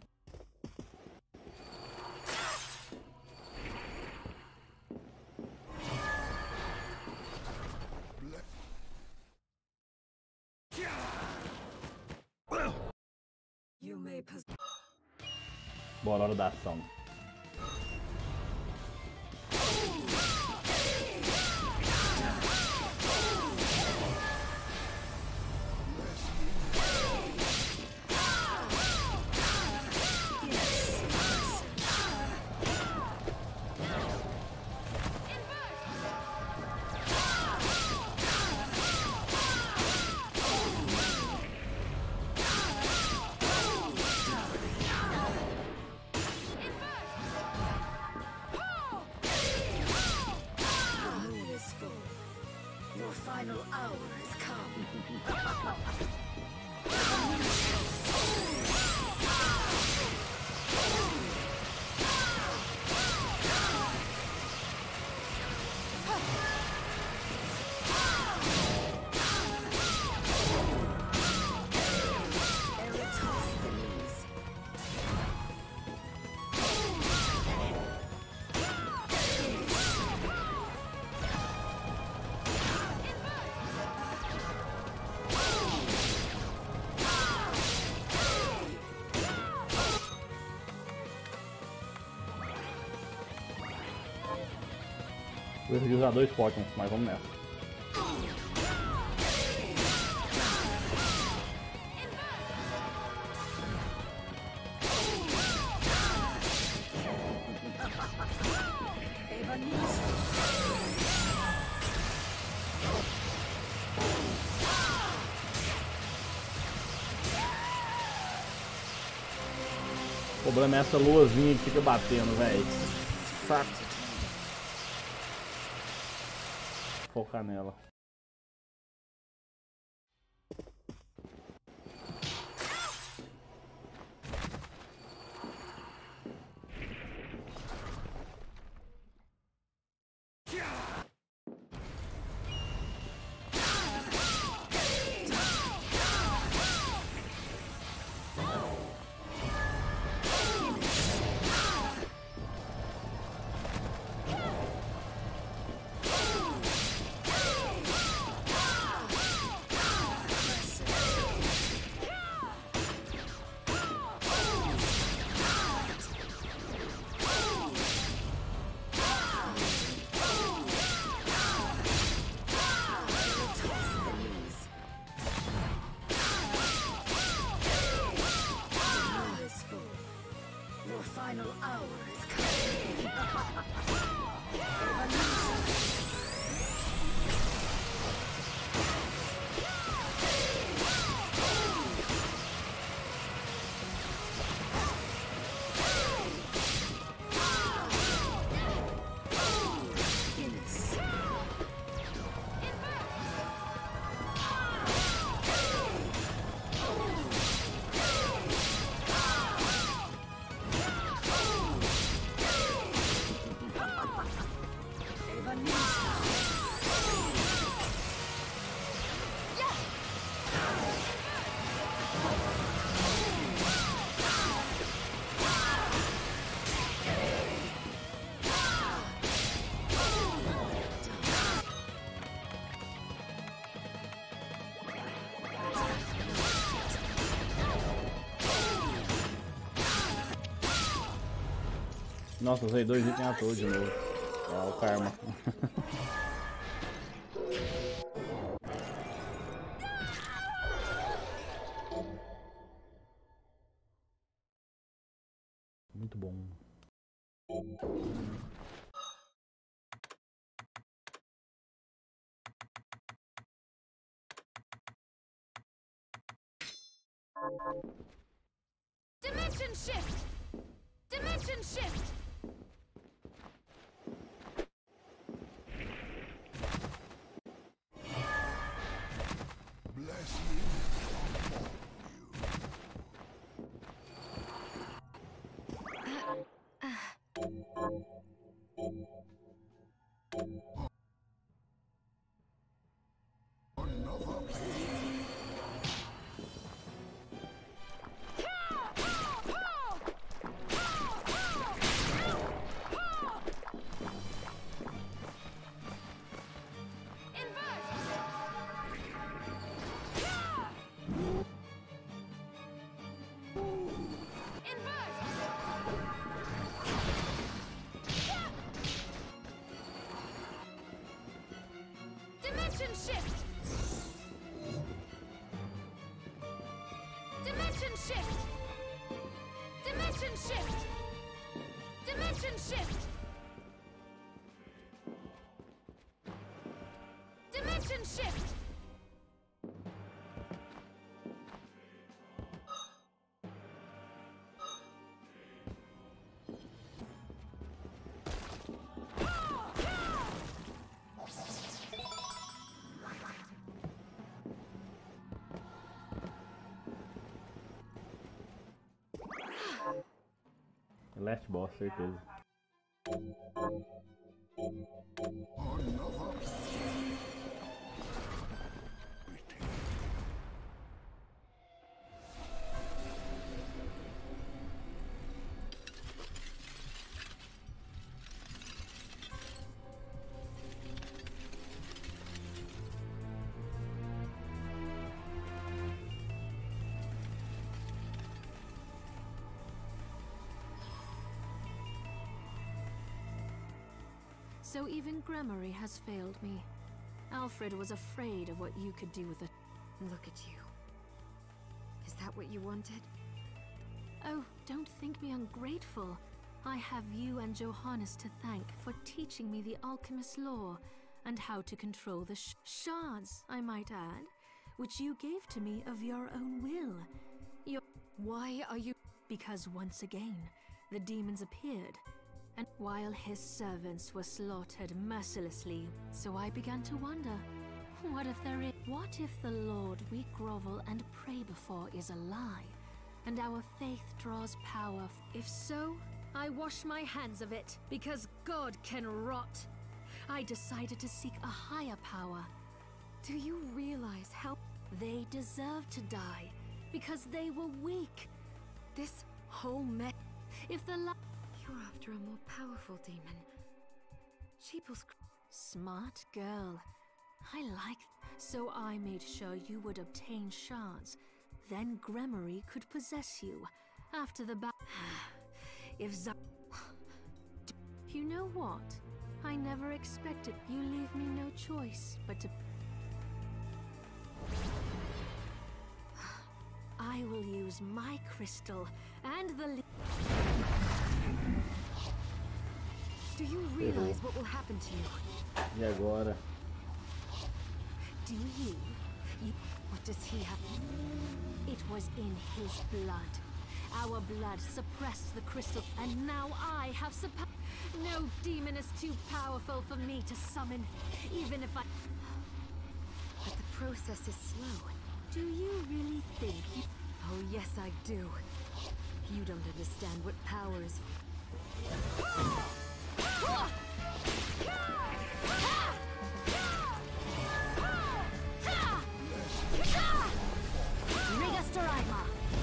You may possess. Bora, hora da ação. Your final hour has come. Eritos the knees. Eu consegui usar dois Pokémon, mas vamos nessa. Ebenezer. O problema é essa luazinha que fica batendo, velho. Saco. Focar nela. Final hour is coming. Nossa, usei dois itens à toa de novo. É o karma. Muito bom. Dimension shift! Dimension shift! Dimension shift! Dimension shift! Dimension shift! Dimension shift! Dimension shift! Last boss, certeza. So even Gremory has failed me. Alfred was afraid of what you could do with it. Look at you. Is that what you wanted? Oh, don't think me ungrateful. I have you and Johannes to thank for teaching me the alchemist's law and how to control the sh shards, I might add, which you gave to me of your own will. Your Why are you... because once again, the demons appeared, and while his servants were slaughtered mercilessly, so I began to wonder, what if there is... What if the Lord we grovel and pray before is a lie, and our faith draws power? If so, I wash my hands of it, because God can rot. I decided to seek a higher power. Do you realize how They deserve to die, because they were weak. this whole me- If the li- You're after a more powerful demon. Sheeple's... Smart girl. I like... So I made sure you would obtain shards. Then Gremory could possess you. After the ba- If Z- You know what? I never expected you leave me no choice but to... I will use my crystal and the... li- Do you realize what will happen to you? E agora? Do you? You... What does he have? It was in his blood. Our blood suppressed the crystal, and now I have suppressed... No demon is too powerful for me to summon, even if I... But the process is slow. Do you really think you... Oh, yes, I do. You don't understand what power is. Rigastorima!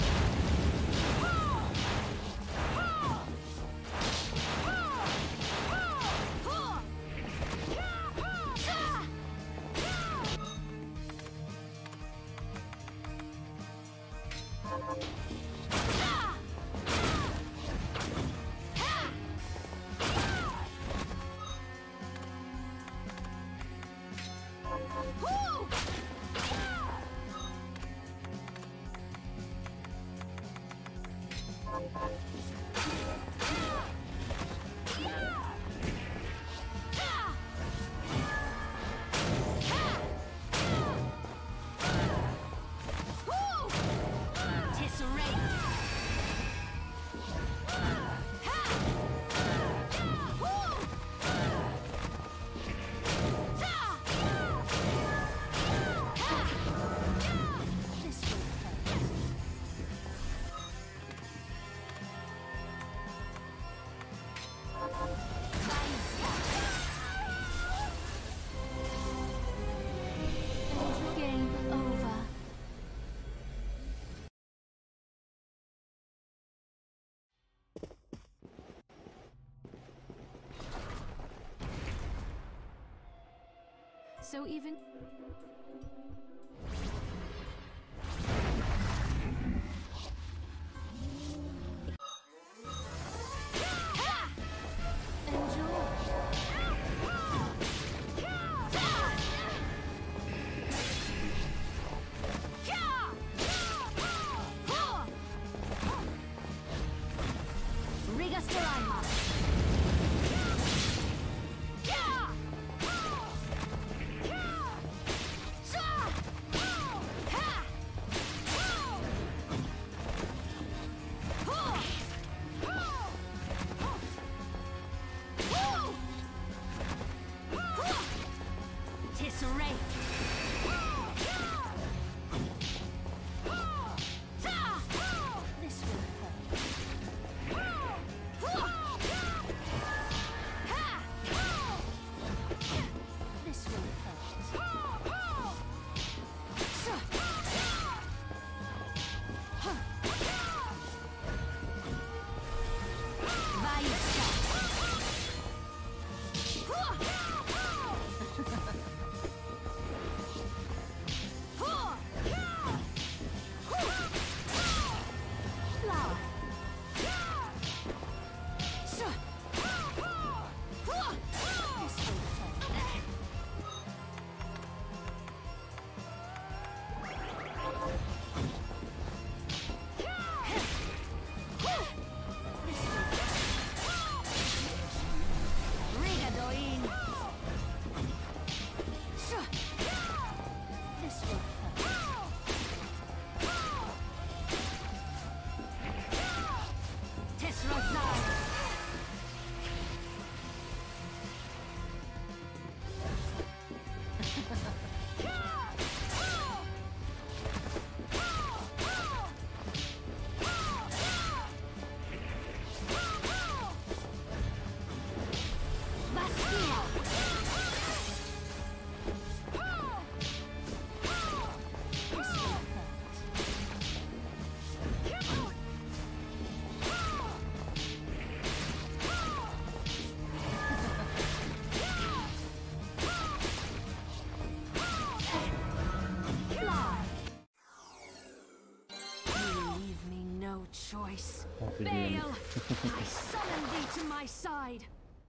Game over. So even... This will hurt. choice. Conseguimos. Bale, I summon thee to my side.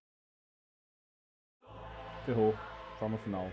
Ferrou. Forma final.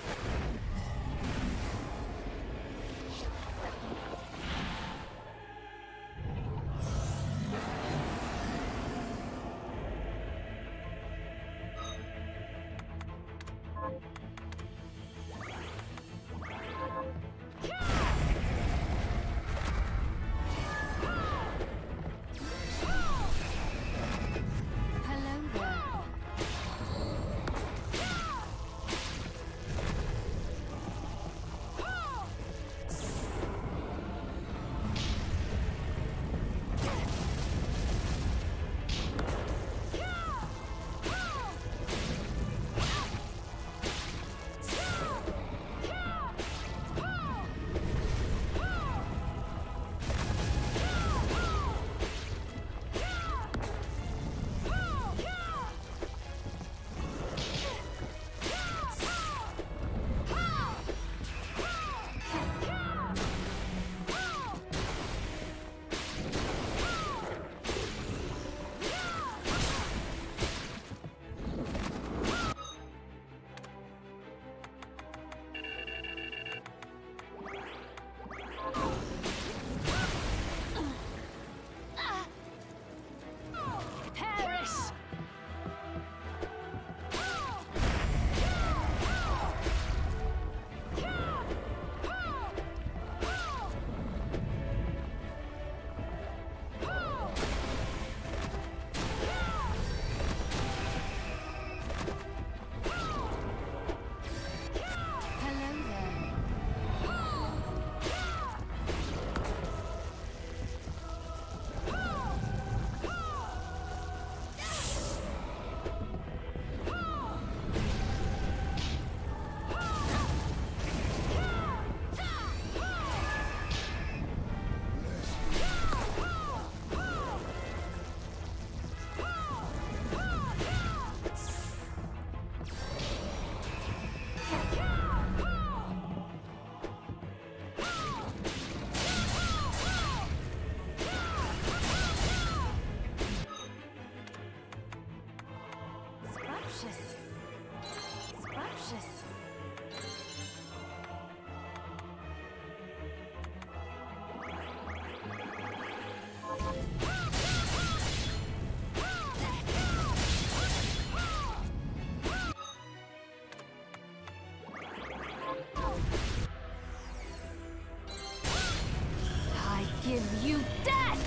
Give you death!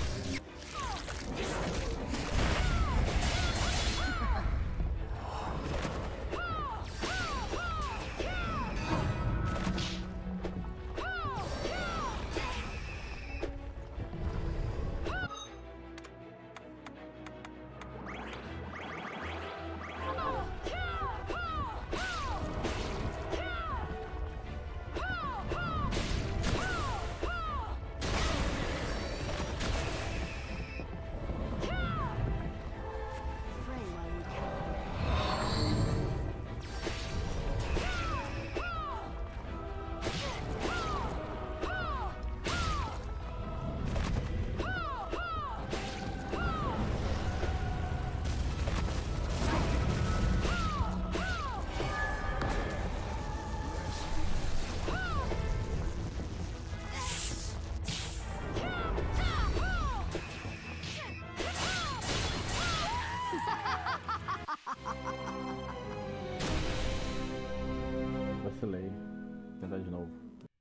Vacilei. Vou tentar de novo.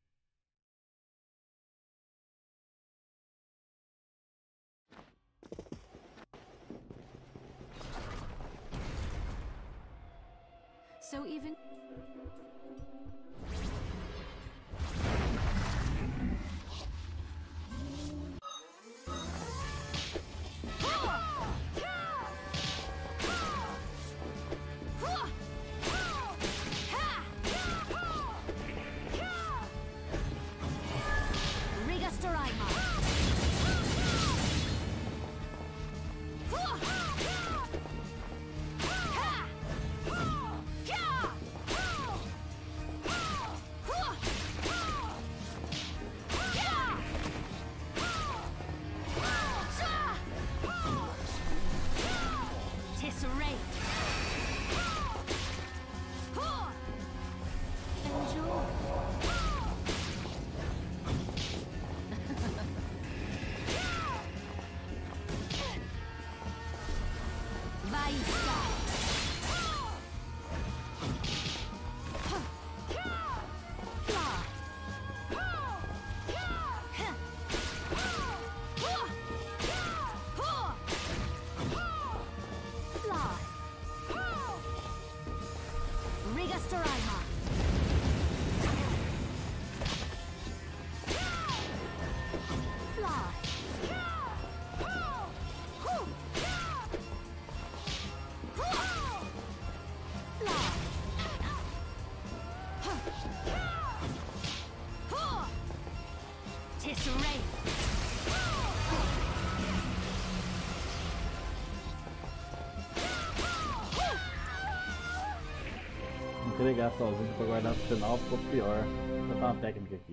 So even Entregar sozinho pra guardar pro final ficou pior. Vou botar uma técnica aqui.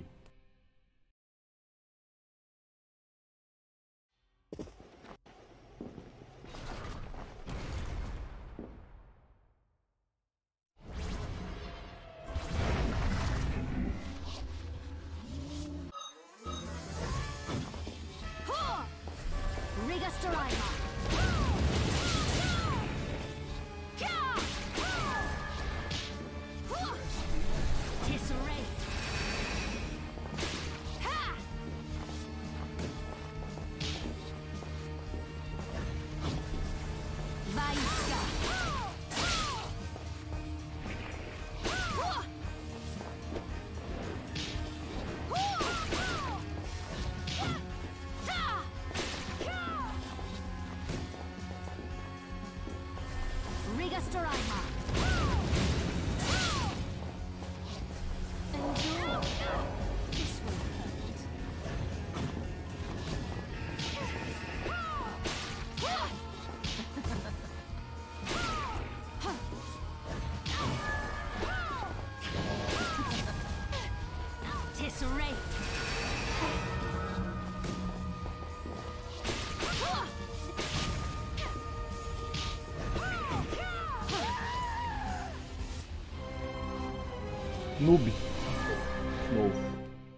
Noob novo.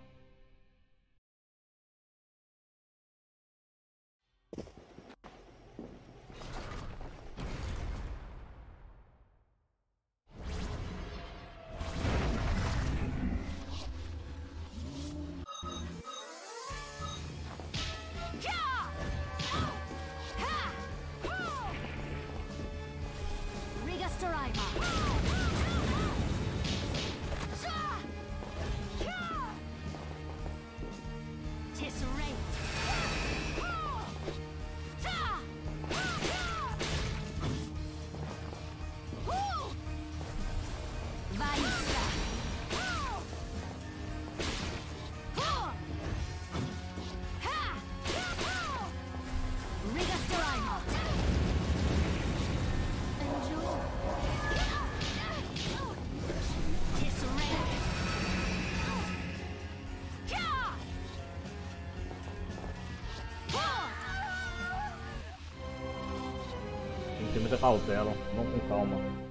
Tem muita cautela, vamos com calma.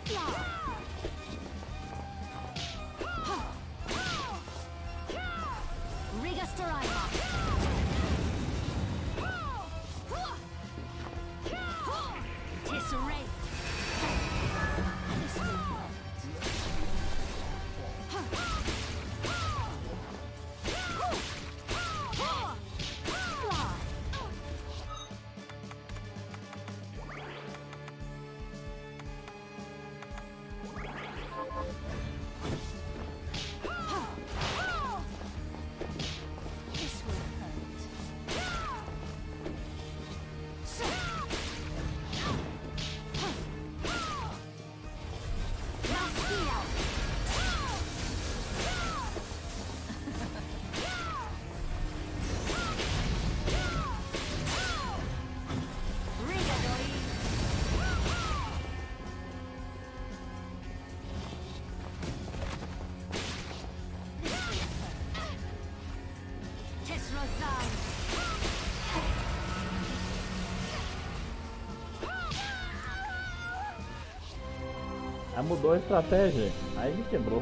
Aí mudou a estratégia, aí me quebrou.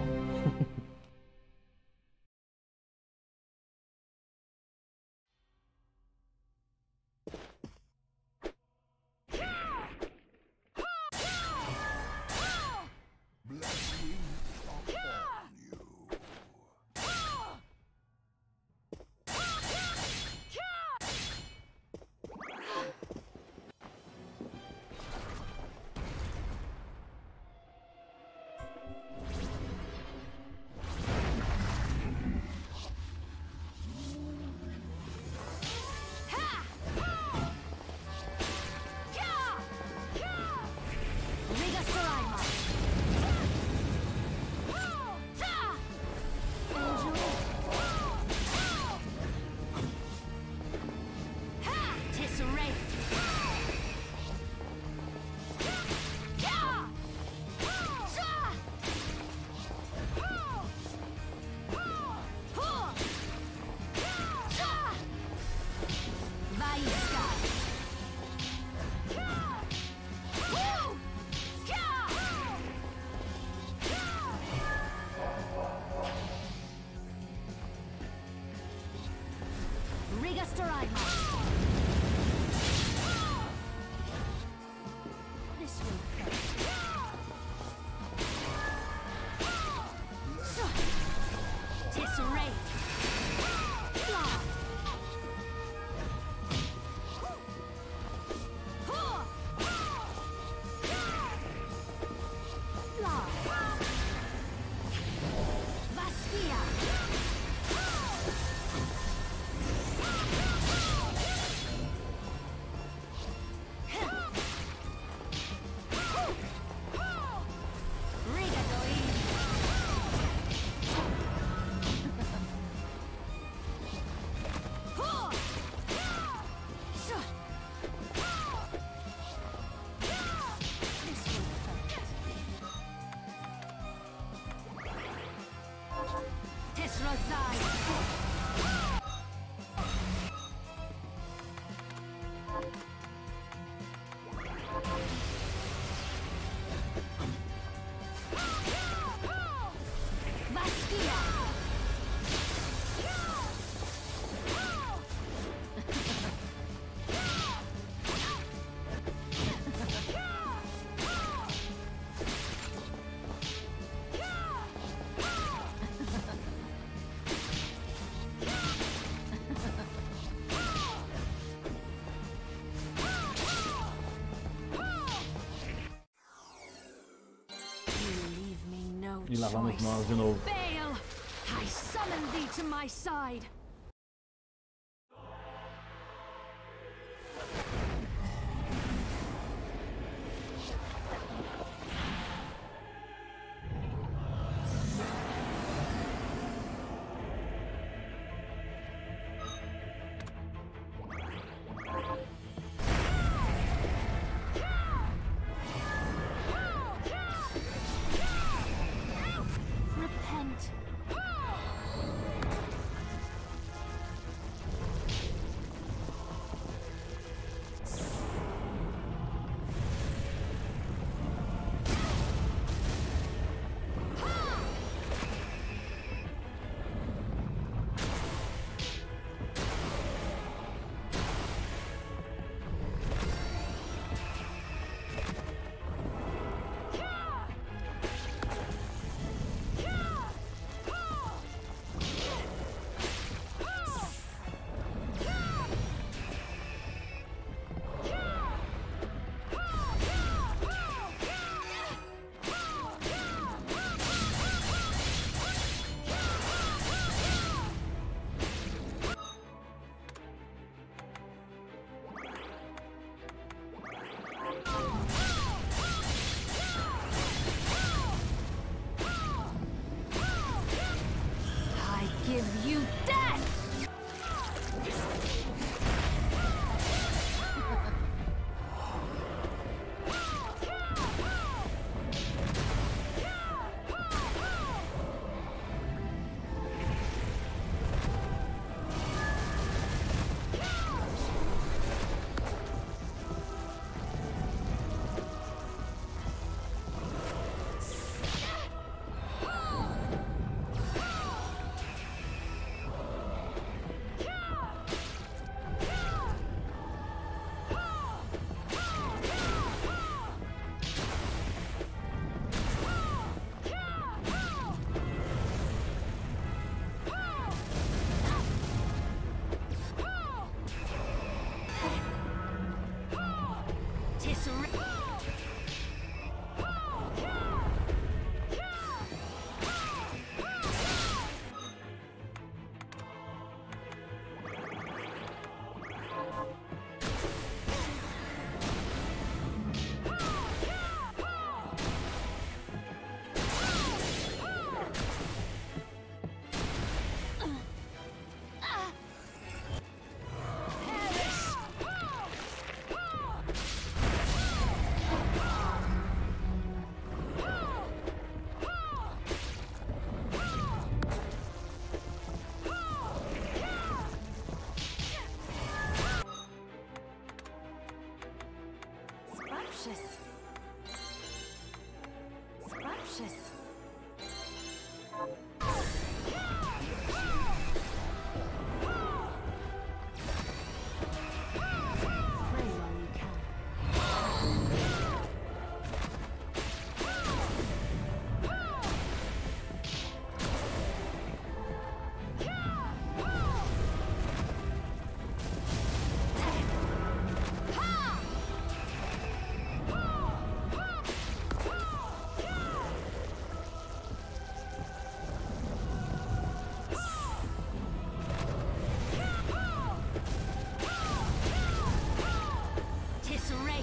E lá vamos nós de novo. Baal, I summon thee to my side. I give you death! Scrumptious. Pray while you can. Disarray.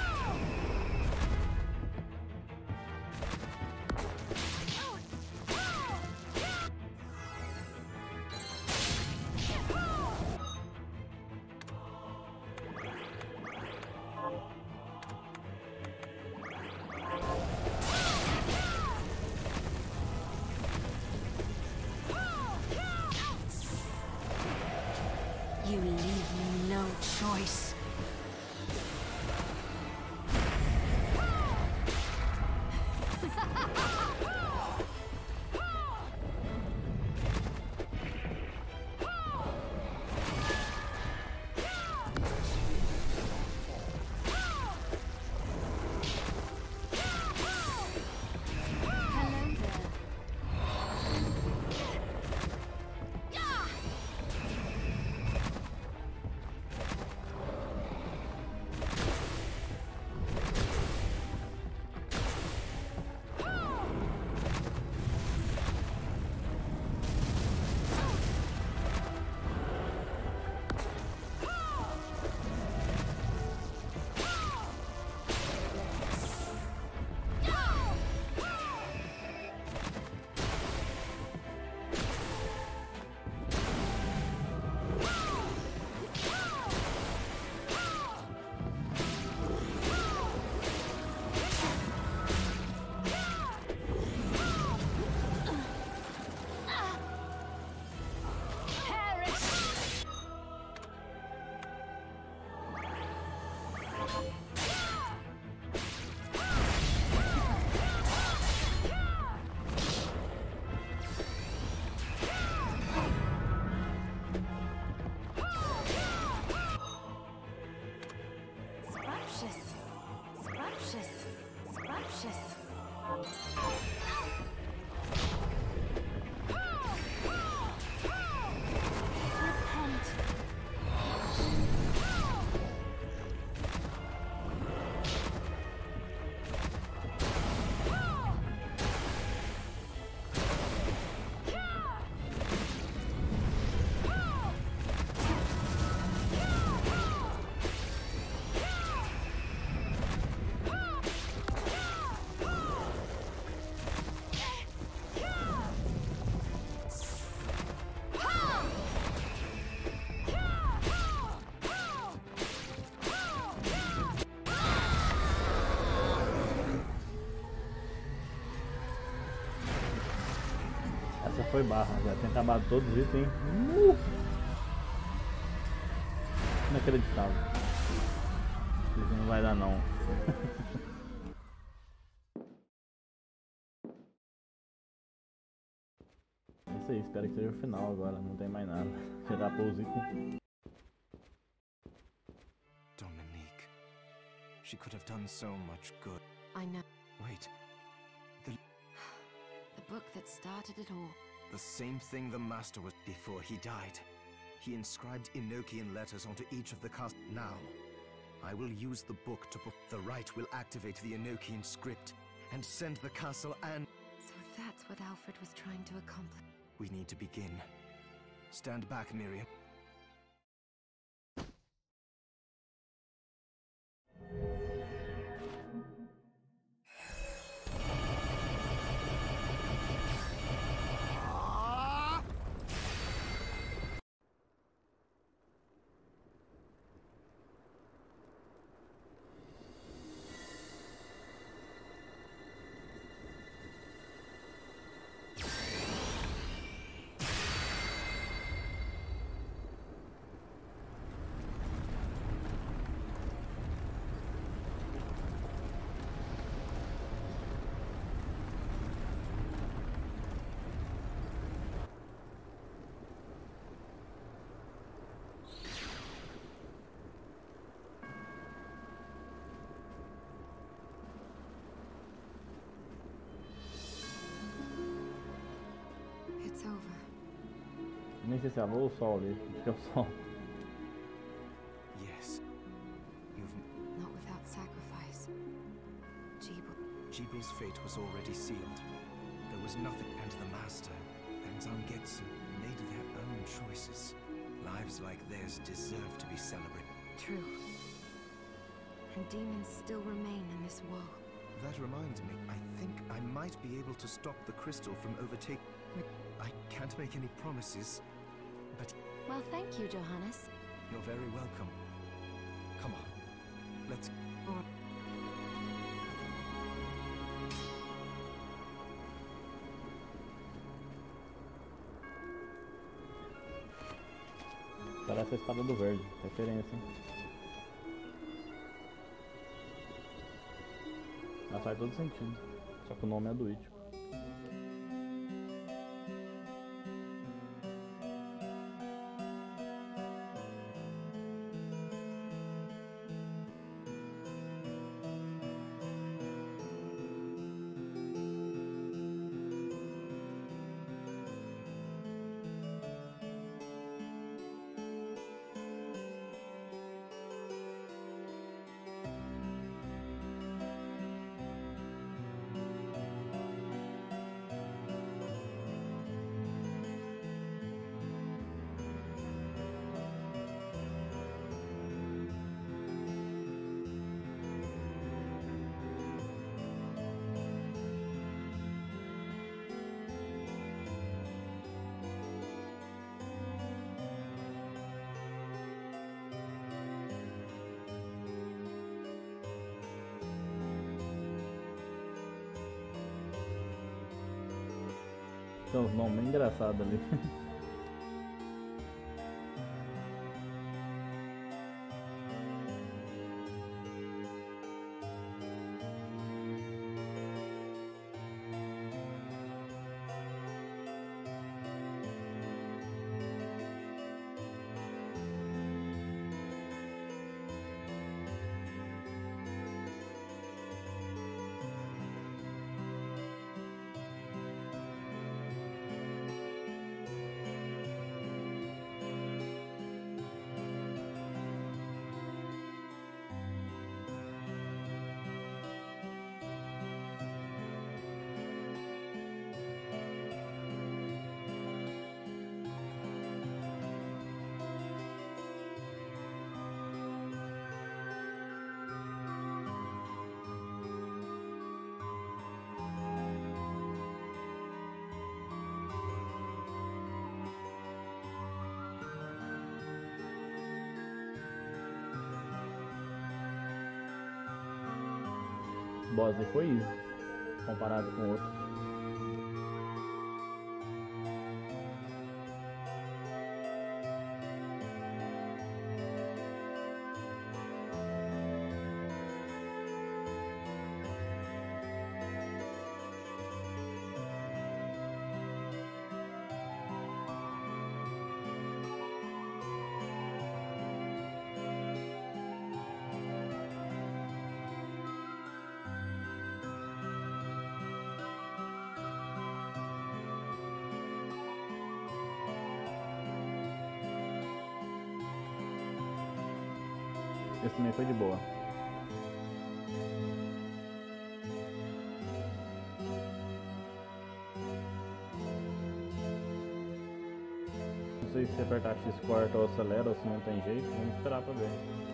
You leave me no choice. Hello there. Scrumptious. Scrumptious. Scrumptious. Repent. foi barra, já tinha acabado todos os itens. Uh! Inacreditável. Isso não vai dar não. É isso aí, espero que seja o final agora, não tem mais nada. Chegar para os itens. Dominique. She could have done so much good. I know. Wait, The book that started it all. the same thing the Master was before he died. He inscribed Enochian letters onto each of the cast. Now, I will use the book to put the right will activate the Enochian script and send the castle and... So that's what Alfred was trying to accomplish. We need to begin. Stand back, Miriam. It's over. Nem sei se é a lua ou o sol ali, acho que é o sol. Yes. You've... Not without sacrifice. Jeeble. Jeebel's fate was already sealed. There was nothing, and the Master and Zangetsu made their own choices. Lives like theirs deserve to be celebrated. True. And demons still remain in this world. That reminds me, I think I might be able to stop the crystal from overtaking... I can't make any promises, but Well, thank you, Johannes. you're very welcome. Come on, let's... Or Parece a espada do verde, referência. Ela faz todo sentido, só que o nome é do Ichigo. Tem uns nomes bem engraçados ali. Boss aí foi isso, comparado com outros. Esse também foi de boa. Não sei se apertar X corta ou acelera ou se não tem jeito. Vamos esperar pra ver.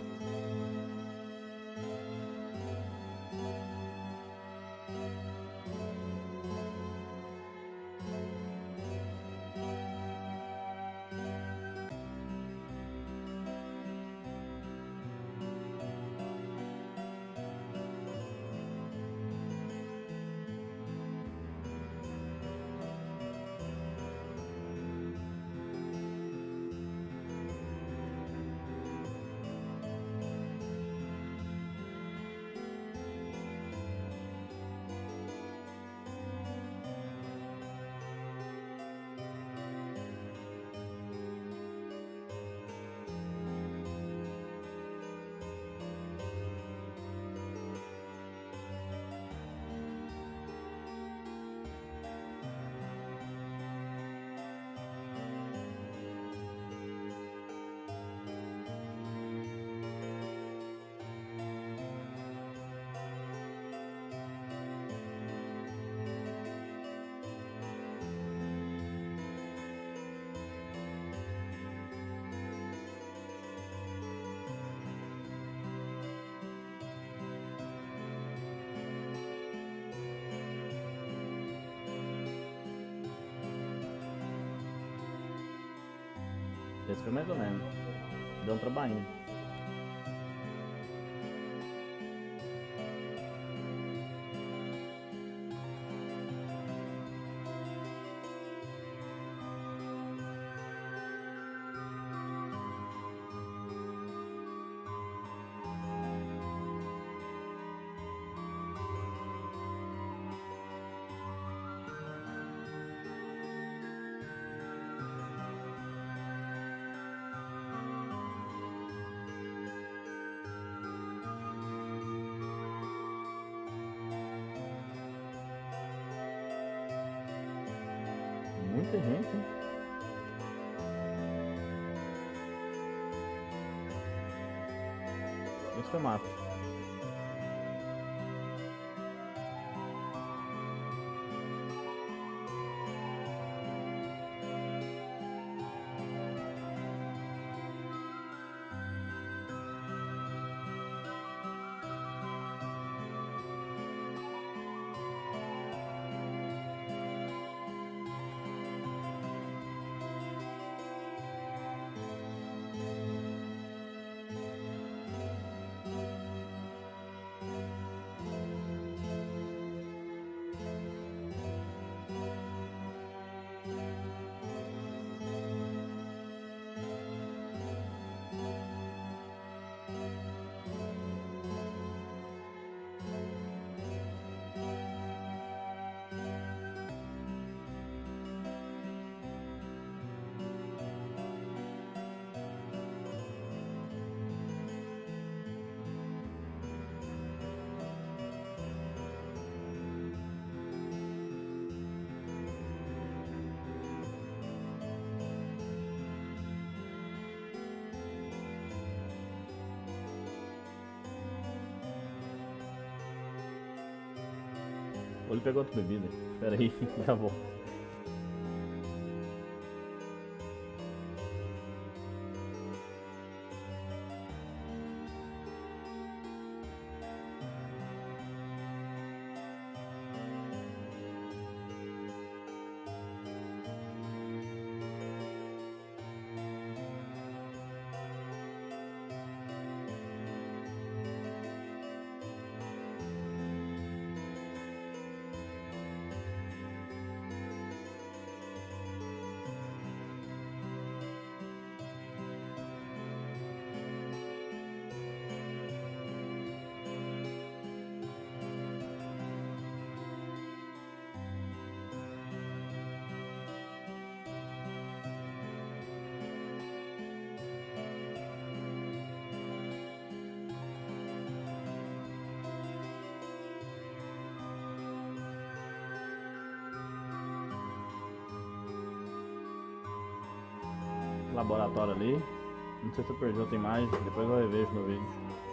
Esse foi mais ou menos. Deu um trabalhinho. Muita gente, hein? Esse foi massa. Ou ele pegou outra bebida. Espera aí, já vou. Laboratório ali. Não sei se eu perdi outra imagem, depois eu revejo no vídeo.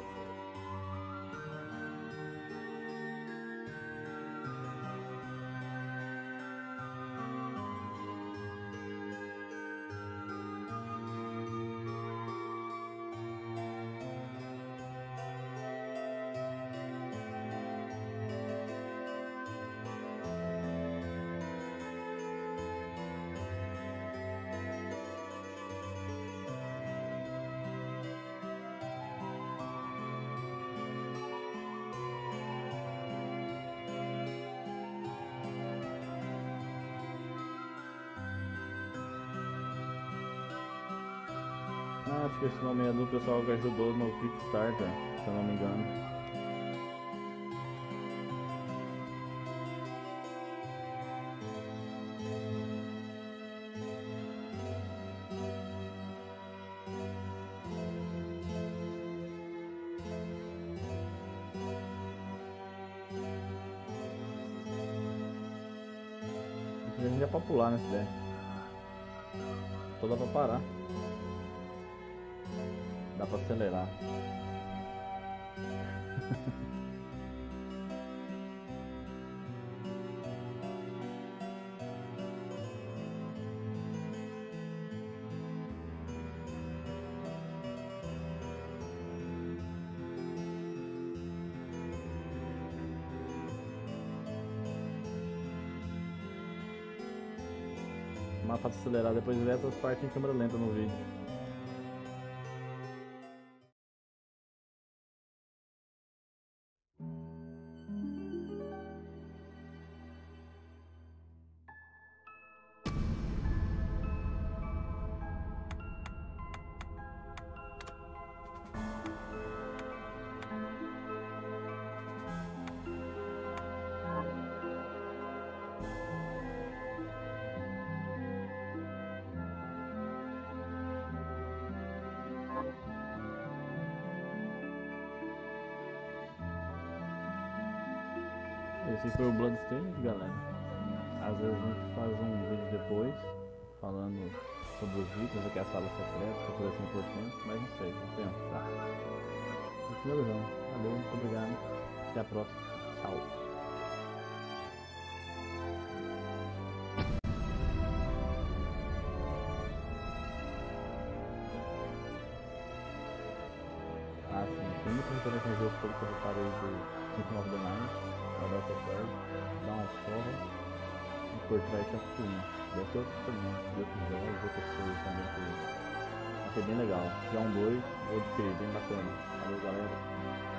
Acho que esse nome é do pessoal que ajudou no Kickstarter, se eu não me engano. A gente é pra pular nesse daí. Só dá pra parar. Dá pra acelerar. Mais fácil acelerar, depois ver essas partes em câmera lenta no vídeo. Esse foi o Bloodstained, galera. Às vezes a gente faz um vídeo depois falando sobre os itens, aqui é a sala secreta, que foi cem por cento, mas não sei, vou pensar. Beleza, valeu, muito obrigado. Até a próxima. Tchau. Ah, sim, tem muita referência no jogo que eu reparei do Symphony of the Night. Vai dar o teclado, dá uma forra e por trás tá filme. Deve ter outros também, de outros jogos, outras coisas também que achei bem legal. Se tiver um dois, vou adquirir, bem bacana. Valeu, galera.